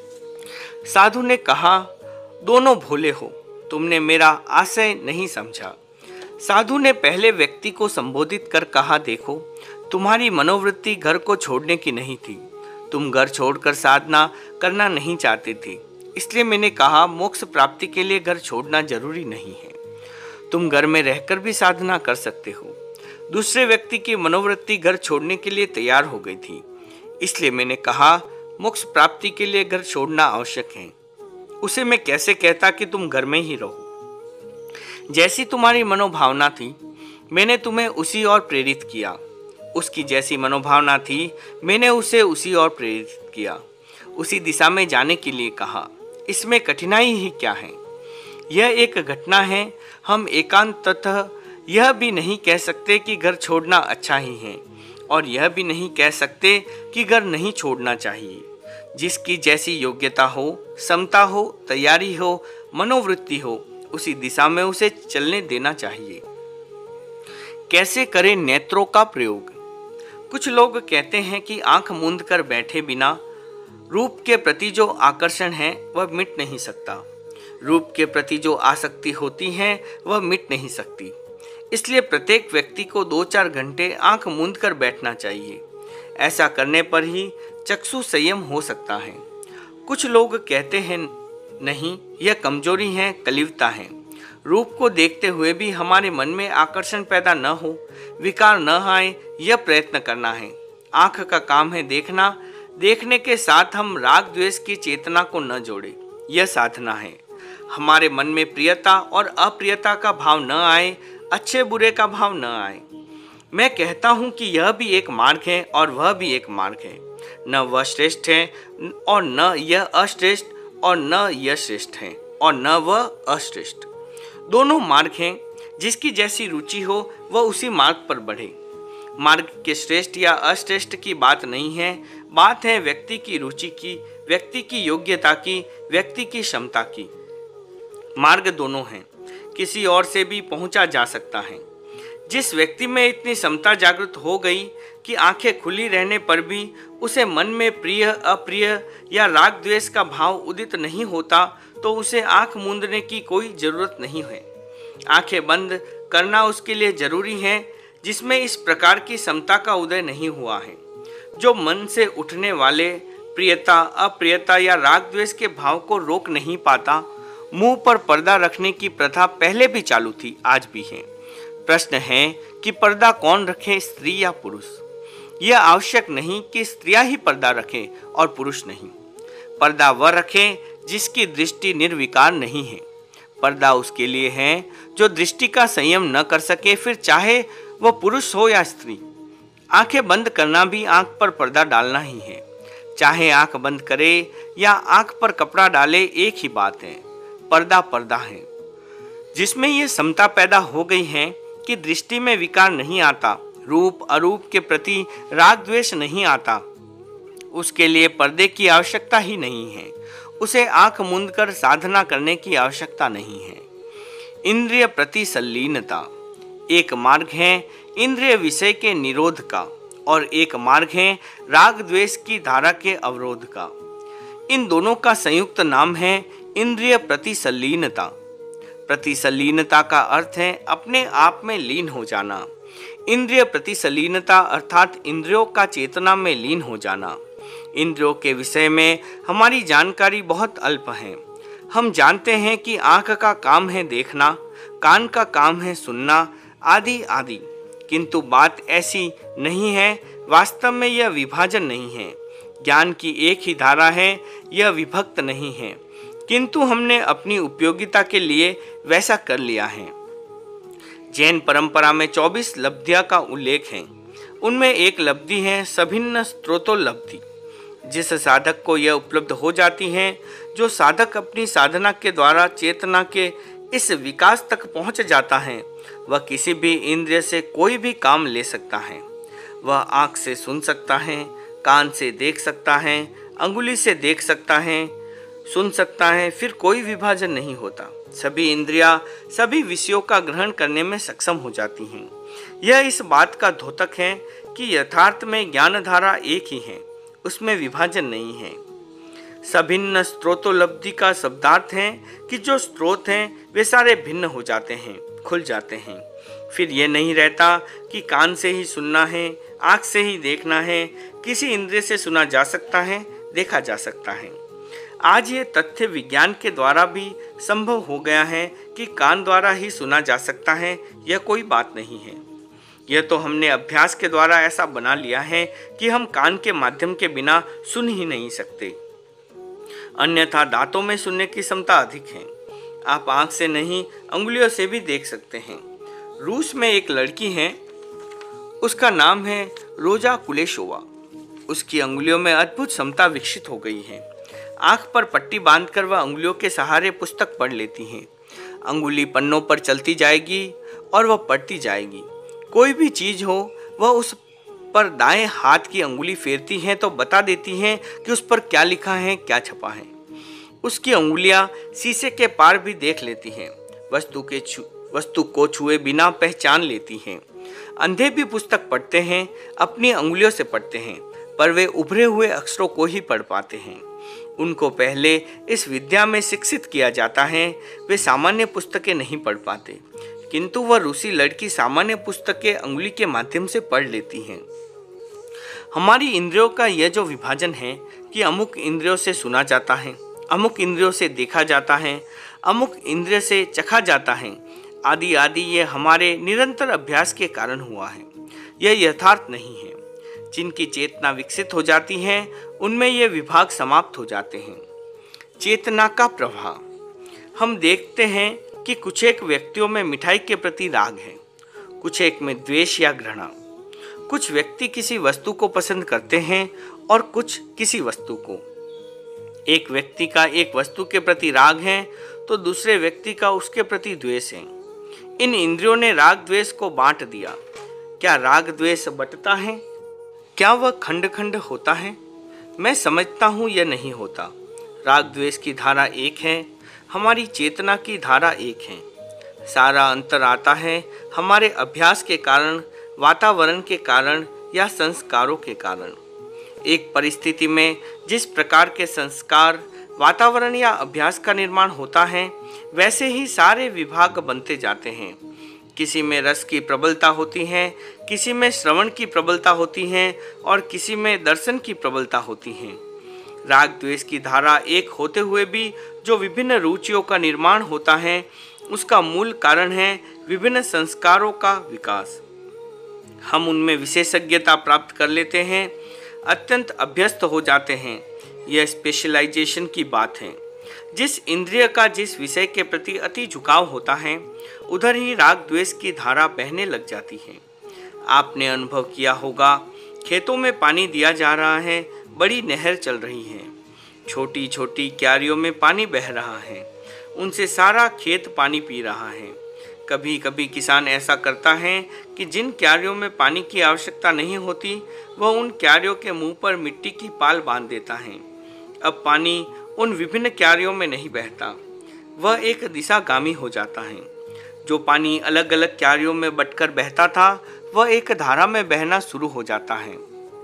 साधु ने कहा, दोनों भोले हो, तुमने मेरा आशय नहीं समझा। साधु ने पहले व्यक्ति को संबोधित कर कहा, देखो, तुम्हारी मनोवृत्ति घर को छोड़ने की नहीं थी। तुम घर छोड़कर साधना करना नहीं चाहते थे, इसलिए मैंने कहा मोक्ष प्राप्ति के लिए घर छोड़ना जरूरी नहीं है। तुम घर में रहकर भी साधना कर सकते हो। दूसरे व्यक्ति की मनोवृत्ति घर छोड़ने के लिए तैयार हो गई थी, इसलिए मैंने कहा मोक्ष प्राप्ति के लिए घर छोड़ना आवश्यक है। उसे मैं कैसे कहता कि तुम घर में ही रहो? जैसी तुम्हारी मनोभावना थी, मैंने तुम्हें उसी ओर प्रेरित किया। उसकी जैसी मनोभावना थी, मैंने उसे उसी ओर प्रेरित किया, उसी दिशा में जाने के लिए कहा। इसमें कठिनाई ही क्या है? यह एक घटना है। हम एकांततः यह भी नहीं कह सकते कि घर छोड़ना अच्छा ही है, और यह भी नहीं कह सकते कि घर नहीं छोड़ना चाहिए। जिसकी जैसी योग्यता हो, क्षमता हो, तैयारी हो, मनोवृत्ति हो, उसी दिशा में उसे चलने देना चाहिए। कैसे करें नेत्रों का प्रयोग? कुछ लोग कहते हैं कि आंख मूंद कर बैठे बिना रूप के प्रति जो आकर्षण है वह मिट नहीं सकता। रूप के प्रति जो आसक्ति होती है वह मिट नहीं सकती। इसलिए प्रत्येक व्यक्ति को 2-4 घंटे आंख मूंद कर बैठना चाहिए। ऐसा करने पर ही चक्षु संयम हो सकता है। कुछ लोग कहते हैं, नहीं, यह कमजोरी है, कलिवता है। रूप को देखते हुए भी हमारे मन में आकर्षण पैदा न हो, विकार न आए, यह प्रयत्न करना है। आंख का काम है देखना। देखने के साथ हम राग द्वेष की चेतना को न जोड़े, यह साधना है। हमारे मन में प्रियता और अप्रियता का भाव न आए, अच्छे बुरे का भाव न आए। मैं कहता हूँ कि यह भी एक मार्ग है और वह भी एक मार्ग है। न वह श्रेष्ठ है और न यह अश्रेष्ठ, और न यह श्रेष्ठ है और न वह अश्रेष्ठ। दोनों मार्ग हैं। जिसकी जैसी रुचि हो वह उसी मार्ग पर बढ़े। मार्ग के श्रेष्ठ या अश्रेष्ठ की बात नहीं है, बात है व्यक्ति की रुचि की, व्यक्ति की योग्यता की, व्यक्ति की क्षमता की। मार्ग दोनों हैं, किसी और से भी पहुंचा जा सकता है। जिस व्यक्ति में इतनी क्षमता जागृत हो गई कि आंखें खुली रहने पर भी उसे मन में प्रिय अप्रिय या राग द्वेष का भाव उदित नहीं होता, तो उसे आंख मूंदने की कोई जरूरत नहीं है। आंखें बंद करना उसके लिए जरूरी है जिसमें इस प्रकार की क्षमता का उदय नहीं हुआ है। जो मन से उठने वाले प्रियता अप्रियता या राग द्वेष के भाव को रोक नहीं पाता। मुंह पर पर्दा रखने की प्रथा पहले भी चालू थी, आज भी है। प्रश्न है कि पर्दा कौन रखे, स्त्री या पुरुष? यह आवश्यक नहीं कि स्त्रियां ही पर्दा रखें और पुरुष नहीं। पर्दा वह रखें जिसकी दृष्टि निर्विकार नहीं है। पर्दा उसके लिए है जो दृष्टि का संयम न कर सके, फिर चाहे वह पुरुष हो या स्त्री। आंखें बंद करना भी आंख पर पर्दा डालना ही है। चाहे आंख बंद करे या आंख पर कपड़ा डाले, एक ही बात है। पर्दा पर्दा है, जिसमें ये समता पैदा हो गई है कि दृष्टि में विकार नहीं आता, रूप अरूप के प्रति राग द्वेष नहीं आता। उसके लिए पर्दे की आवश्यकता ही नहीं है, उसे आंख मूंद कर साधना करने की आवश्यकता नहीं है। इंद्रिय प्रति संलीनता एक मार्ग है इंद्रिय विषय के निरोध का, और एक मार्ग है राग द्वेष की धारा के अवरोध का। इन दोनों का संयुक्त नाम है इंद्रिय प्रतिसल्लीनता। प्रतिसल्लीनता का अर्थ है अपने आप में लीन हो जाना। इंद्रिय प्रतिसल्लीनता अर्थात इंद्रियों का चेतना में लीन हो जाना। इंद्रियों के विषय में हमारी जानकारी बहुत अल्प है। हम जानते हैं कि आँख का काम है देखना, कान का काम है सुनना, आदि आदि, किंतु बात ऐसी नहीं है। वास्तव में यह विभाजन नहीं है। ज्ञान की एक ही धारा है, यह विभक्त नहीं है, किंतु हमने अपनी उपयोगिता के लिए वैसा कर लिया है। जैन परंपरा में 24 लब्धियां का उल्लेख है। उनमें एक लब्धि है सभिन्न स्त्रोतोलब्धि, जिस साधक को यह उपलब्ध हो जाती है, जो साधक अपनी साधना के द्वारा चेतना के इस विकास तक पहुंच जाता है, वह किसी भी इंद्रिय से कोई भी काम ले सकता है। वह आँख से सुन सकता है, कान से देख सकता है, अंगुली से देख सकता है, सुन सकता है, फिर कोई विभाजन नहीं होता। सभी इंद्रियां सभी विषयों का ग्रहण करने में सक्षम हो जाती हैं। यह इस बात का द्योतक है कि यथार्थ में ज्ञान धारा एक ही है, उसमें विभाजन नहीं है। सभिन्न स्त्रोतोलब्धि का शब्दार्थ है कि जो स्त्रोत हैं वे सारे भिन्न हो जाते हैं, खुल जाते हैं। फिर यह नहीं रहता कि कान से ही सुनना है, आँख से ही देखना है। किसी इंद्रिय से सुना जा सकता है, देखा जा सकता है। आज ये तथ्य विज्ञान के द्वारा भी संभव हो गया है कि कान द्वारा ही सुना जा सकता है। यह कोई बात नहीं है। यह तो हमने अभ्यास के द्वारा ऐसा बना लिया है कि हम कान के माध्यम के बिना सुन ही नहीं सकते। अन्यथा दांतों में सुनने की क्षमता अधिक है। आप आँख से नहीं, अंगुलियों से भी देख सकते हैं। रूस में एक लड़की है, उसका नाम है रोजा कुलेशोवा। उसकी अंगुलियों में अद्भुत क्षमता विकसित हो गई है। आँख पर पट्टी बांधकर वह अंगुलियों के सहारे पुस्तक पढ़ लेती हैं। अंगुली पन्नों पर चलती जाएगी और वह पढ़ती जाएगी। कोई भी चीज़ हो, वह उस पर दाएं हाथ की अंगुली फेरती हैं तो बता देती हैं कि उस पर क्या लिखा है, क्या छपा है। उसकी अंगुलियां शीशे के पार भी देख लेती हैं। वस्तु को छुए बिना पहचान लेती हैं। अंधे भी पुस्तक पढ़ते हैं, अपनी अंगुलियों से पढ़ते हैं, पर वे उभरे हुए अक्षरों को ही पढ़ पाते हैं। उनको पहले इस विद्या में शिक्षित किया जाता है। वे सामान्य पुस्तकें नहीं पढ़ पाते, किंतु वह रूसी लड़की सामान्य पुस्तकें अंगुली के माध्यम से पढ़ लेती हैं। हमारी इंद्रियों का यह जो विभाजन है कि अमुक इंद्रियों से सुना जाता है, अमुक इंद्रियों से देखा जाता है, अमुक इंद्रिय से चखा जाता है, आदि आदि, ये हमारे निरंतर अभ्यास के कारण हुआ है। यह यथार्थ नहीं है। जिनकी चेतना विकसित हो जाती है, उनमें ये विभाग समाप्त हो जाते हैं। चेतना का प्रवाह। हम देखते हैं कि कुछ एक व्यक्तियों में मिठाई के प्रति राग है, कुछ एक में द्वेष या घृणा। कुछ व्यक्ति किसी वस्तु को पसंद करते हैं और कुछ किसी वस्तु को। एक व्यक्ति का एक वस्तु के प्रति राग है तो दूसरे व्यक्ति का उसके प्रति द्वेष है। इन इंद्रियों ने राग द्वेष को बांट दिया। क्या राग द्वेष बंटता है? क्या वह खंड खंड होता है? मैं समझता हूँ यह नहीं होता। राग द्वेष की धारा एक है, हमारी चेतना की धारा एक है। सारा अंतर आता है हमारे अभ्यास के कारण, वातावरण के कारण या संस्कारों के कारण। एक परिस्थिति में जिस प्रकार के संस्कार, वातावरण या अभ्यास का निर्माण होता है, वैसे ही सारे विभाग बनते जाते हैं। किसी में रस की प्रबलता होती है, किसी में श्रवण की प्रबलता होती है और किसी में दर्शन की प्रबलता होती है। राग द्वेष की धारा एक होते हुए भी जो विभिन्न रुचियों का निर्माण होता है, उसका मूल कारण है विभिन्न संस्कारों का विकास। हम उनमें विशेषज्ञता प्राप्त कर लेते हैं, अत्यंत अभ्यस्त हो जाते हैं। यह स्पेशलाइजेशन की बात है। जिस इंद्रिय का जिस विषय के प्रति अति झुकाव होता है, उधर ही राग द्वेष की धारा बहने लग जाती है। आपने अनुभव किया होगा, खेतों में पानी दिया जा रहा है, बड़ी नहर चल रही है, छोटी छोटी क्यारियों में पानी बह रहा है। उनसे सारा खेत पानी पी रहा है। कभी कभी किसान ऐसा करता है कि जिन क्यारियों में पानी की आवश्यकता नहीं होती वह उन क्यारियों के मुंह पर मिट्टी की पाल बांध देता है। अब पानी उन विभिन्न क्यारियों में नहीं बहता, वह एक दिशागामी हो जाता है। जो पानी अलग अलग क्यारियों में बंटकर बहता था वह एक धारा में बहना शुरू हो जाता है।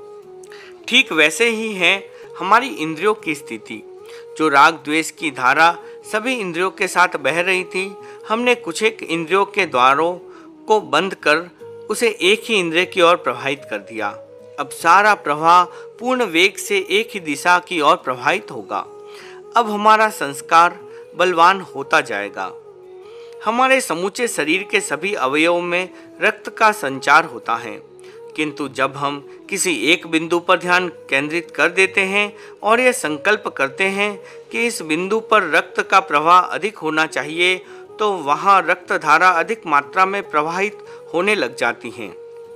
ठीक वैसे ही है हमारी इंद्रियों की स्थिति। जो राग द्वेष की धारा सभी इंद्रियों के साथ बह रही थी, हमने कुछ एक इंद्रियों के द्वारों को बंद कर उसे एक ही इंद्रिय की ओर प्रवाहित कर दिया। अब सारा प्रवाह पूर्ण वेग से एक ही दिशा की ओर प्रवाहित होगा। अब हमारा संस्कार बलवान होता जाएगा। हमारे समूचे शरीर के सभी अवयवों में रक्त का संचार होता है, किंतु जब हम किसी एक बिंदु पर ध्यान केंद्रित कर देते हैं और यह संकल्प करते हैं कि इस बिंदु पर रक्त का प्रवाह अधिक होना चाहिए, तो वहाँ रक्त धारा अधिक मात्रा में प्रवाहित होने लग जाती हैं।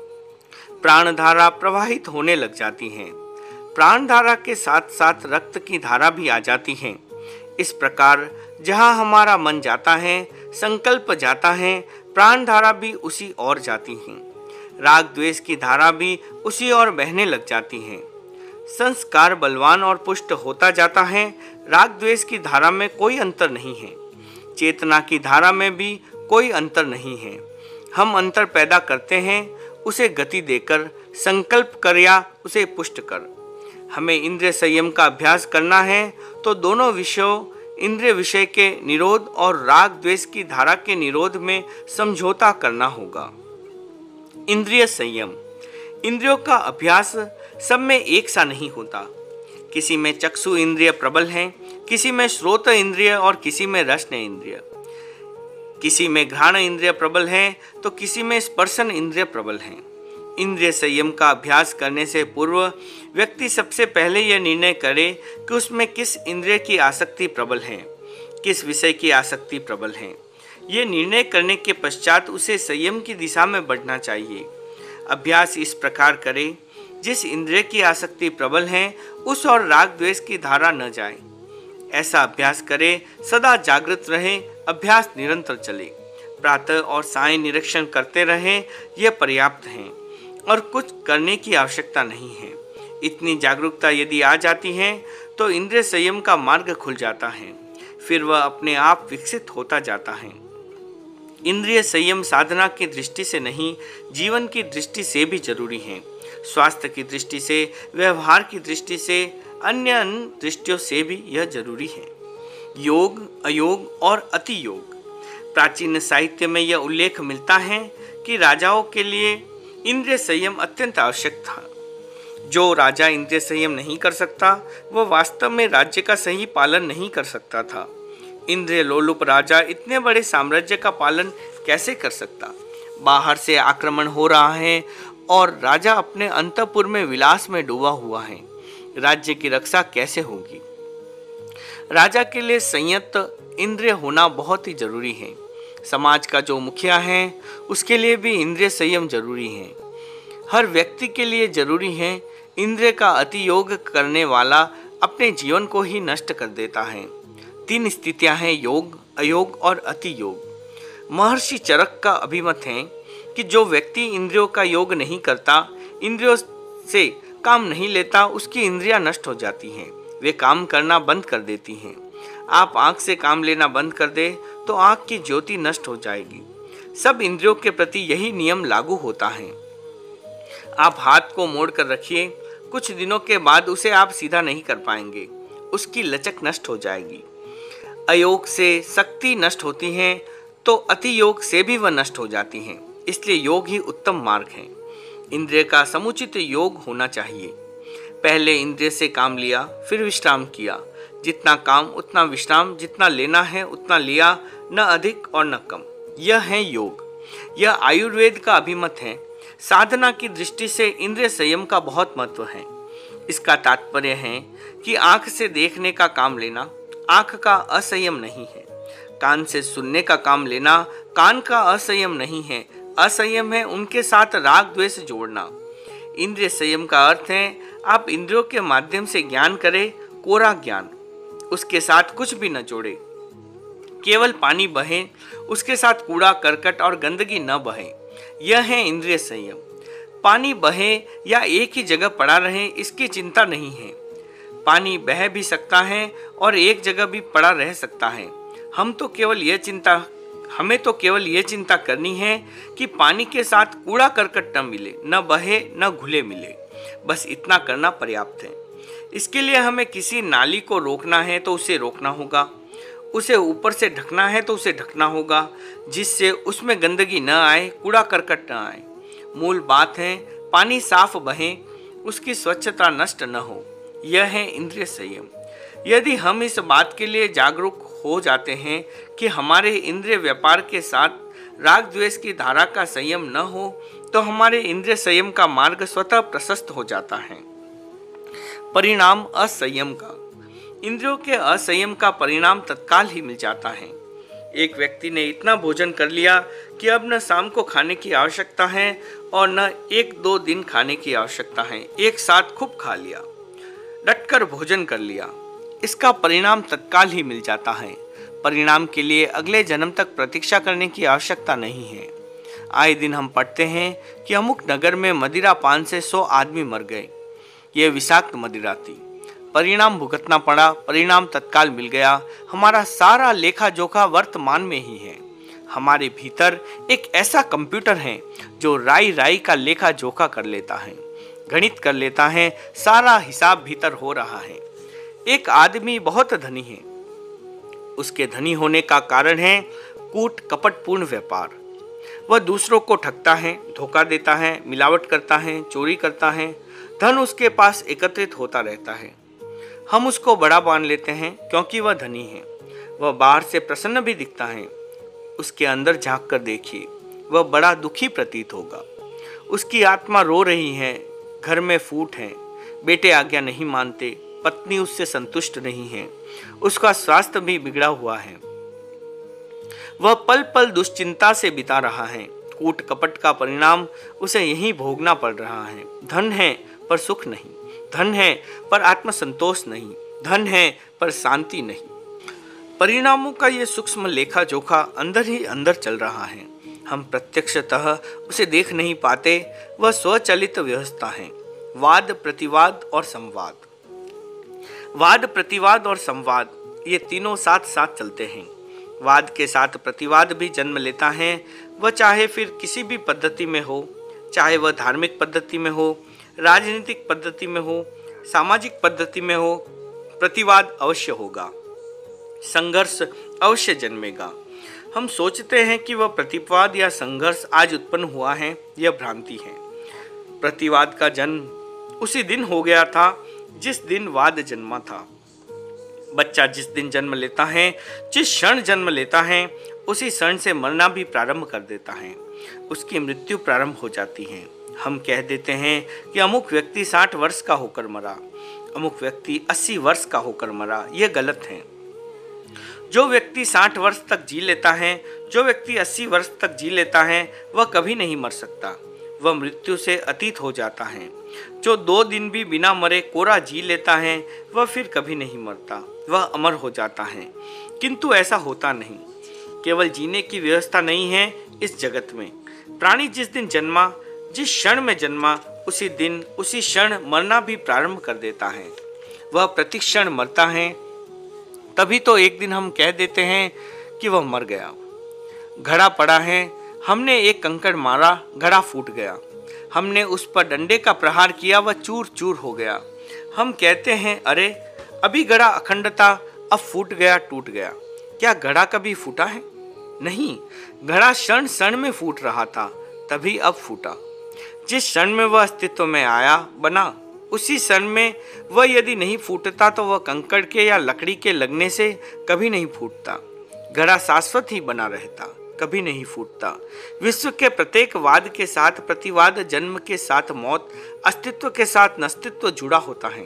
प्राण धारा प्रवाहित होने लग जाती हैं। प्राण धारा के साथ साथ रक्त की धारा भी आ जाती है। इस प्रकार जहाँ हमारा मन जाता है, संकल्प जाता है, प्राण धारा भी उसी ओर जाती है। राग द्वेष की धारा भी उसी ओर बहने लग जाती है। संस्कार बलवान और पुष्ट होता जाता है। राग द्वेष की धारा में कोई अंतर नहीं है। चेतना की धारा में भी कोई अंतर नहीं है। हम अंतर पैदा करते हैं, उसे गति देकर, संकल्प कर या उसे पुष्ट कर। हमें इंद्रिय संयम का अभ्यास करना है तो दोनों विषयों, इंद्रिय विषय के निरोध और राग द्वेष की धारा के निरोध में समझौता करना होगा। इंद्रिय संयम। इंद्रियों का अभ्यास सब में एक सा नहीं होता। किसी में चक्षु इंद्रिय प्रबल है, किसी में श्रोत इंद्रिय और किसी में रसन इंद्रिय। किसी में घ्राण इंद्रिय प्रबल है तो किसी में स्पर्शन इंद्रिय प्रबल है। इंद्रिय संयम का अभ्यास करने से पूर्व व्यक्ति सबसे पहले यह निर्णय करे कि उसमें किस इंद्रिय की आसक्ति प्रबल है, किस विषय की आसक्ति प्रबल है। ये निर्णय करने के पश्चात उसे संयम की दिशा में बढ़ना चाहिए। अभ्यास इस प्रकार करे जिस इंद्रिय की आसक्ति प्रबल है उस और राग द्वेष की धारा न जाए। ऐसा अभ्यास करे, सदा जागृत रहे, अभ्यास निरंतर चले, प्रातः और सायं निरीक्षण करते रहें, यह पर्याप्त है और कुछ करने की आवश्यकता नहीं है। इतनी जागरूकता यदि आ जाती है तो इंद्रिय संयम का मार्ग खुल जाता है, फिर वह अपने आप विकसित होता जाता है। इंद्रिय संयम साधना की दृष्टि से नहीं, जीवन की दृष्टि से भी जरूरी है। स्वास्थ्य की दृष्टि से, व्यवहार की दृष्टि से, अन्य दृष्टियों से भी यह जरूरी है। योग, अयोग और अति योग। प्राचीन साहित्य में यह उल्लेख मिलता है कि राजाओं के लिए इंद्रिय संयम अत्यंत आवश्यक था। जो राजा इंद्रिय संयम नहीं कर सकता वह वास्तव में राज्य का सही पालन नहीं कर सकता था। इंद्रिय लोलुप राजा इतने बड़े साम्राज्य का पालन कैसे कर सकता? बाहर से आक्रमण हो रहा है और राजा अपने अंतःपुर में विलास में डूबा हुआ है। राज्य की रक्षा कैसे होगी? राजा के लिए संयत इंद्रिय होना बहुत ही जरूरी है। समाज का जो मुखिया है उसके लिए भी इंद्रिय संयम जरूरी है। हर व्यक्ति के लिए जरूरी है। इंद्रिय का अति योग करने वाला अपने जीवन को ही नष्ट कर देता है। 3 स्थितियां हैं, योग, अयोग और अति योग। महर्षि चरक का अभिमत है कि जो व्यक्ति इंद्रियों का योग नहीं करता, इंद्रियों से काम नहीं लेता, उसकी इंद्रियां नष्ट हो जाती हैं, वे काम करना बंद कर देती हैं। आप आँख से काम लेना बंद कर दे तो आँख की ज्योति नष्ट हो जाएगी। सब इंद्रियों के प्रति यही नियम लागू होता है। आप हाथ को मोड़ कर रखिए, कुछ दिनों के बाद उसे आप सीधा नहीं कर पाएंगे, उसकी लचक नष्ट हो जाएगी। अयोग से शक्ति नष्ट होती है तो अति योग से भी वह नष्ट हो जाती हैं। इसलिए योग ही उत्तम मार्ग है। इंद्रिय का समुचित योग होना चाहिए। पहले इंद्रिय से काम लिया, फिर विश्राम किया। जितना काम उतना विश्राम, जितना लेना है उतना लिया, न अधिक और न कम। यह है योग। यह आयुर्वेद का अभिमत है। साधना की दृष्टि से इंद्रिय संयम का बहुत महत्व है। इसका तात्पर्य है कि आँख से देखने का काम लेना आँख का असंयम नहीं है। कान से सुनने का काम लेना कान का असंयम नहीं है। असंयम है उनके साथ राग द्वेष जोड़ना। इंद्रिय संयम का अर्थ है आप इंद्रियों के माध्यम से ज्ञान करें, कोरा ज्ञान, उसके साथ कुछ भी न जोड़े। केवल पानी बहे, उसके साथ कूड़ा करकट और गंदगी न बहे। यह है इंद्रिय संयम। पानी बहे या एक ही जगह पड़ा रहे, इसकी चिंता नहीं है। पानी बह भी सकता है और एक जगह भी पड़ा रह सकता है। हमें तो केवल यह चिंता करनी है कि पानी के साथ कूड़ा करकट न मिले, न बहे, न घुले मिले। बस इतना करना पर्याप्त है। इसके लिए हमें किसी नाली को रोकना है तो उसे रोकना होगा, उसे ऊपर से ढकना है तो उसे ढकना होगा, जिससे उसमें गंदगी न आए, कूड़ा करकट न आए। मूल बात है पानी साफ बहे, उसकी स्वच्छता नष्ट न हो। यह है इंद्रिय संयम। यदि हम इस बात के लिए जागरूक हो जाते हैं कि हमारे इंद्रिय व्यापार के साथ राग द्वेष की धारा का संयम न हो, तो हमारे इंद्रिय संयम का मार्ग स्वतः प्रशस्त हो जाता है। परिणाम असंयम का। इंद्रियों के असंयम का परिणाम तत्काल ही मिल जाता है। एक व्यक्ति ने इतना भोजन कर लिया कि अब न शाम को खाने की आवश्यकता है और न 1-2 दिन खाने की आवश्यकता है। एक साथ खूब खा लिया, डटकर भोजन कर लिया। इसका परिणाम तत्काल ही मिल जाता है। परिणाम के लिए अगले जन्म तक प्रतीक्षा करने की आवश्यकता नहीं है। आए दिन हम पढ़ते हैं कि अमुक नगर में मदिरा पान से 100 आदमी मर गए। यह विषाक्त मदिरा थी। परिणाम भुगतना पड़ा, परिणाम तत्काल मिल गया। हमारा सारा लेखा जोखा वर्तमान में ही है। हमारे भीतर एक ऐसा कंप्यूटर है जो राई राई का लेखा जोखा कर लेता है, गणित कर लेता है। सारा हिसाब भीतर हो रहा है। एक आदमी बहुत धनी है। उसके धनी होने का कारण है कूट कपटपूर्ण व्यापार। वह दूसरों को ठगता है, धोखा देता है, मिलावट करता है, चोरी करता है। धन उसके पास एकत्रित होता रहता है। हम उसको बड़ा मान लेते हैं क्योंकि वह धनी है। वह बाहर से प्रसन्न भी दिखता है। उसके अंदर झांक कर देखिए, वह बड़ा दुखी प्रतीत होगा। उसकी आत्मा रो रही है, घर में फूट है, बेटे आज्ञा नहीं मानते, पत्नी उससे संतुष्ट नहीं है, उसका स्वास्थ्य भी बिगड़ा हुआ है। वह पल पल दुश्चिंता से बिता रहा है। कूट कपट का परिणाम उसे यही भोगना पड़ रहा है। धन है पर सुख नहीं, धन है पर आत्मसंतोष नहीं, धन है पर शांति नहीं। परिणामों का यह सूक्ष्म लेखा जोखा अंदर ही अंदर चल रहा है। हम प्रत्यक्षतः उसे देख नहीं पाते। वह स्वचालित व्यवस्था है। वाद, प्रतिवाद और संवाद। वाद, प्रतिवाद और संवाद, ये तीनों साथ साथ चलते हैं। वाद के साथ प्रतिवाद भी जन्म लेता है। वह चाहे फिर किसी भी पद्धति में हो, चाहे वह धार्मिक पद्धति में हो, राजनीतिक पद्धति में हो, सामाजिक पद्धति में हो, प्रतिवाद अवश्य होगा। संघर्ष अवश्य जन्मेगा। हम सोचते हैं कि वह प्रतिवाद या संघर्ष आज उत्पन्न हुआ है, यह भ्रांति है। प्रतिवाद का जन्म उसी दिन हो गया था जिस दिन वाद जन्मा था। बच्चा जिस दिन जन्म लेता है, जिस क्षण जन्म लेता है, उसी क्षण से मरना भी प्रारंभ कर देता है। उसकी मृत्यु प्रारंभ हो जाती है। हम कह देते हैं कि अमुक व्यक्ति 60 वर्ष का होकर मरा, अमुक व्यक्ति 80 वर्ष का होकर मरा। यह गलत है। जो व्यक्ति 60 वर्ष तक जी लेता है, जो व्यक्ति 80 वर्ष तक जी लेता है, वह कभी नहीं मर सकता। वह मृत्यु से अतीत हो जाता है। जो 2 दिन भी बिना मरे कोरा जी लेता है, वह फिर कभी नहीं मरता, वह अमर हो जाता है। किंतु ऐसा होता नहीं। केवल जीने की व्यवस्था नहीं है इस जगत में। प्राणी जिस दिन जन्मा, जिस क्षण में जन्मा, उसी दिन उसी क्षण मरना भी प्रारंभ कर देता है। वह प्रतिक्षण मरता है। तभी तो एक दिन हम कह देते हैं कि वह मर गया। घड़ा पड़ा है, हमने एक कंकड़ मारा, घड़ा फूट गया। हमने उस पर डंडे का प्रहार किया, वह चूर चूर हो गया। हम कहते हैं, अरे अभी घड़ा अखंड था, अब फूट गया, टूट गया। क्या घड़ा कभी फूटा है? नहीं, घड़ा क्षण क्षण में फूट रहा था, तभी अब फूटा। जिस क्षण में वह अस्तित्व में आया, बना, उसी क्षण में वह यदि नहीं फूटता तो वह कंकड़ के या लकड़ी के लगने से कभी नहीं फूटता। घड़ा शाश्वत ही बना रहता, कभी नहीं फूटता। विश्व के प्रत्येक वाद के साथ प्रतिवाद, जन्म के साथ मौत, अस्तित्व के साथ नास्तित्व जुड़ा होता है।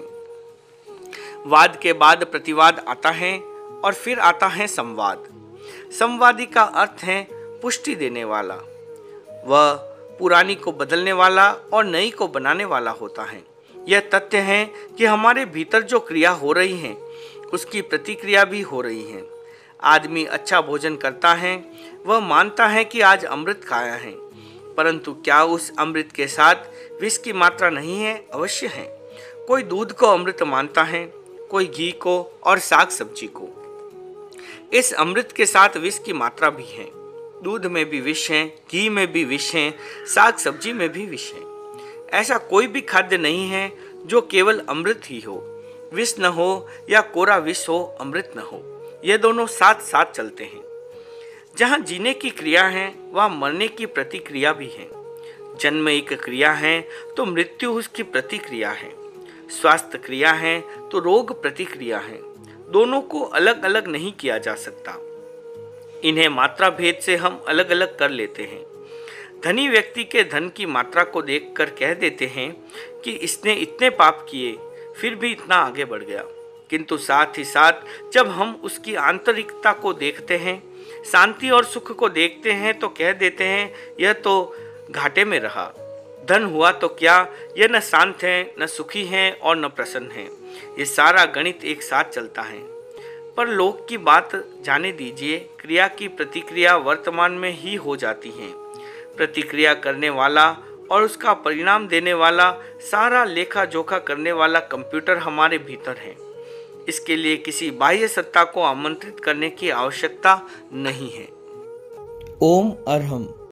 वाद के बाद प्रतिवाद आता है और फिर आता है संवाद। संवादी का अर्थ है पुष्टि देने वाला। वह पुरानी को बदलने वाला और नई को बनाने वाला होता है। यह तथ्य है कि हमारे भीतर जो क्रिया हो रही है, उसकी प्रतिक्रिया भी हो रही है। आदमी अच्छा भोजन करता है, वह मानता है कि आज अमृत खाया है, परंतु क्या उस अमृत के साथ विष की मात्रा नहीं है? अवश्य है। कोई दूध को अमृत मानता है, कोई घी को और साग सब्जी को। इस अमृत के साथ विष की मात्रा भी है। दूध में भी विष है, घी में भी विष है, साग सब्जी में भी विष है। ऐसा कोई भी खाद्य नहीं है जो केवल अमृत ही हो। विष न हो या कोरा विष हो, अमृत न हो, ये दोनों साथ साथ चलते हैं। जहाँ जीने की क्रिया है वहाँ मरने की प्रतिक्रिया भी है। जन्म एक क्रिया है तो मृत्यु उसकी प्रतिक्रिया है। स्वास्थ्य क्रिया है तो रोग प्रतिक्रिया है। दोनों को अलग अलग नहीं किया जा सकता। इन्हें मात्रा भेद से हम अलग अलग कर लेते हैं। धनी व्यक्ति के धन की मात्रा को देखकर कह देते हैं कि इसने इतने पाप किए फिर भी इतना आगे बढ़ गया, किंतु साथ ही साथ जब हम उसकी आंतरिकता को देखते हैं, शांति और सुख को देखते हैं, तो कह देते हैं यह तो घाटे में रहा। धन हुआ तो क्या, यह न शांत है, न सुखी है और न प्रसन्न है। ये सारा गणित एक साथ चलता है। पर लोक की बात जाने दीजिए, क्रिया की प्रतिक्रिया वर्तमान में ही हो जाती है। प्रतिक्रिया करने वाला और उसका परिणाम देने वाला, सारा लेखा जोखा करने वाला कंप्यूटर हमारे भीतर है। इसके लिए किसी बाह्य सत्ता को आमंत्रित करने की आवश्यकता नहीं है। ओम अरहम।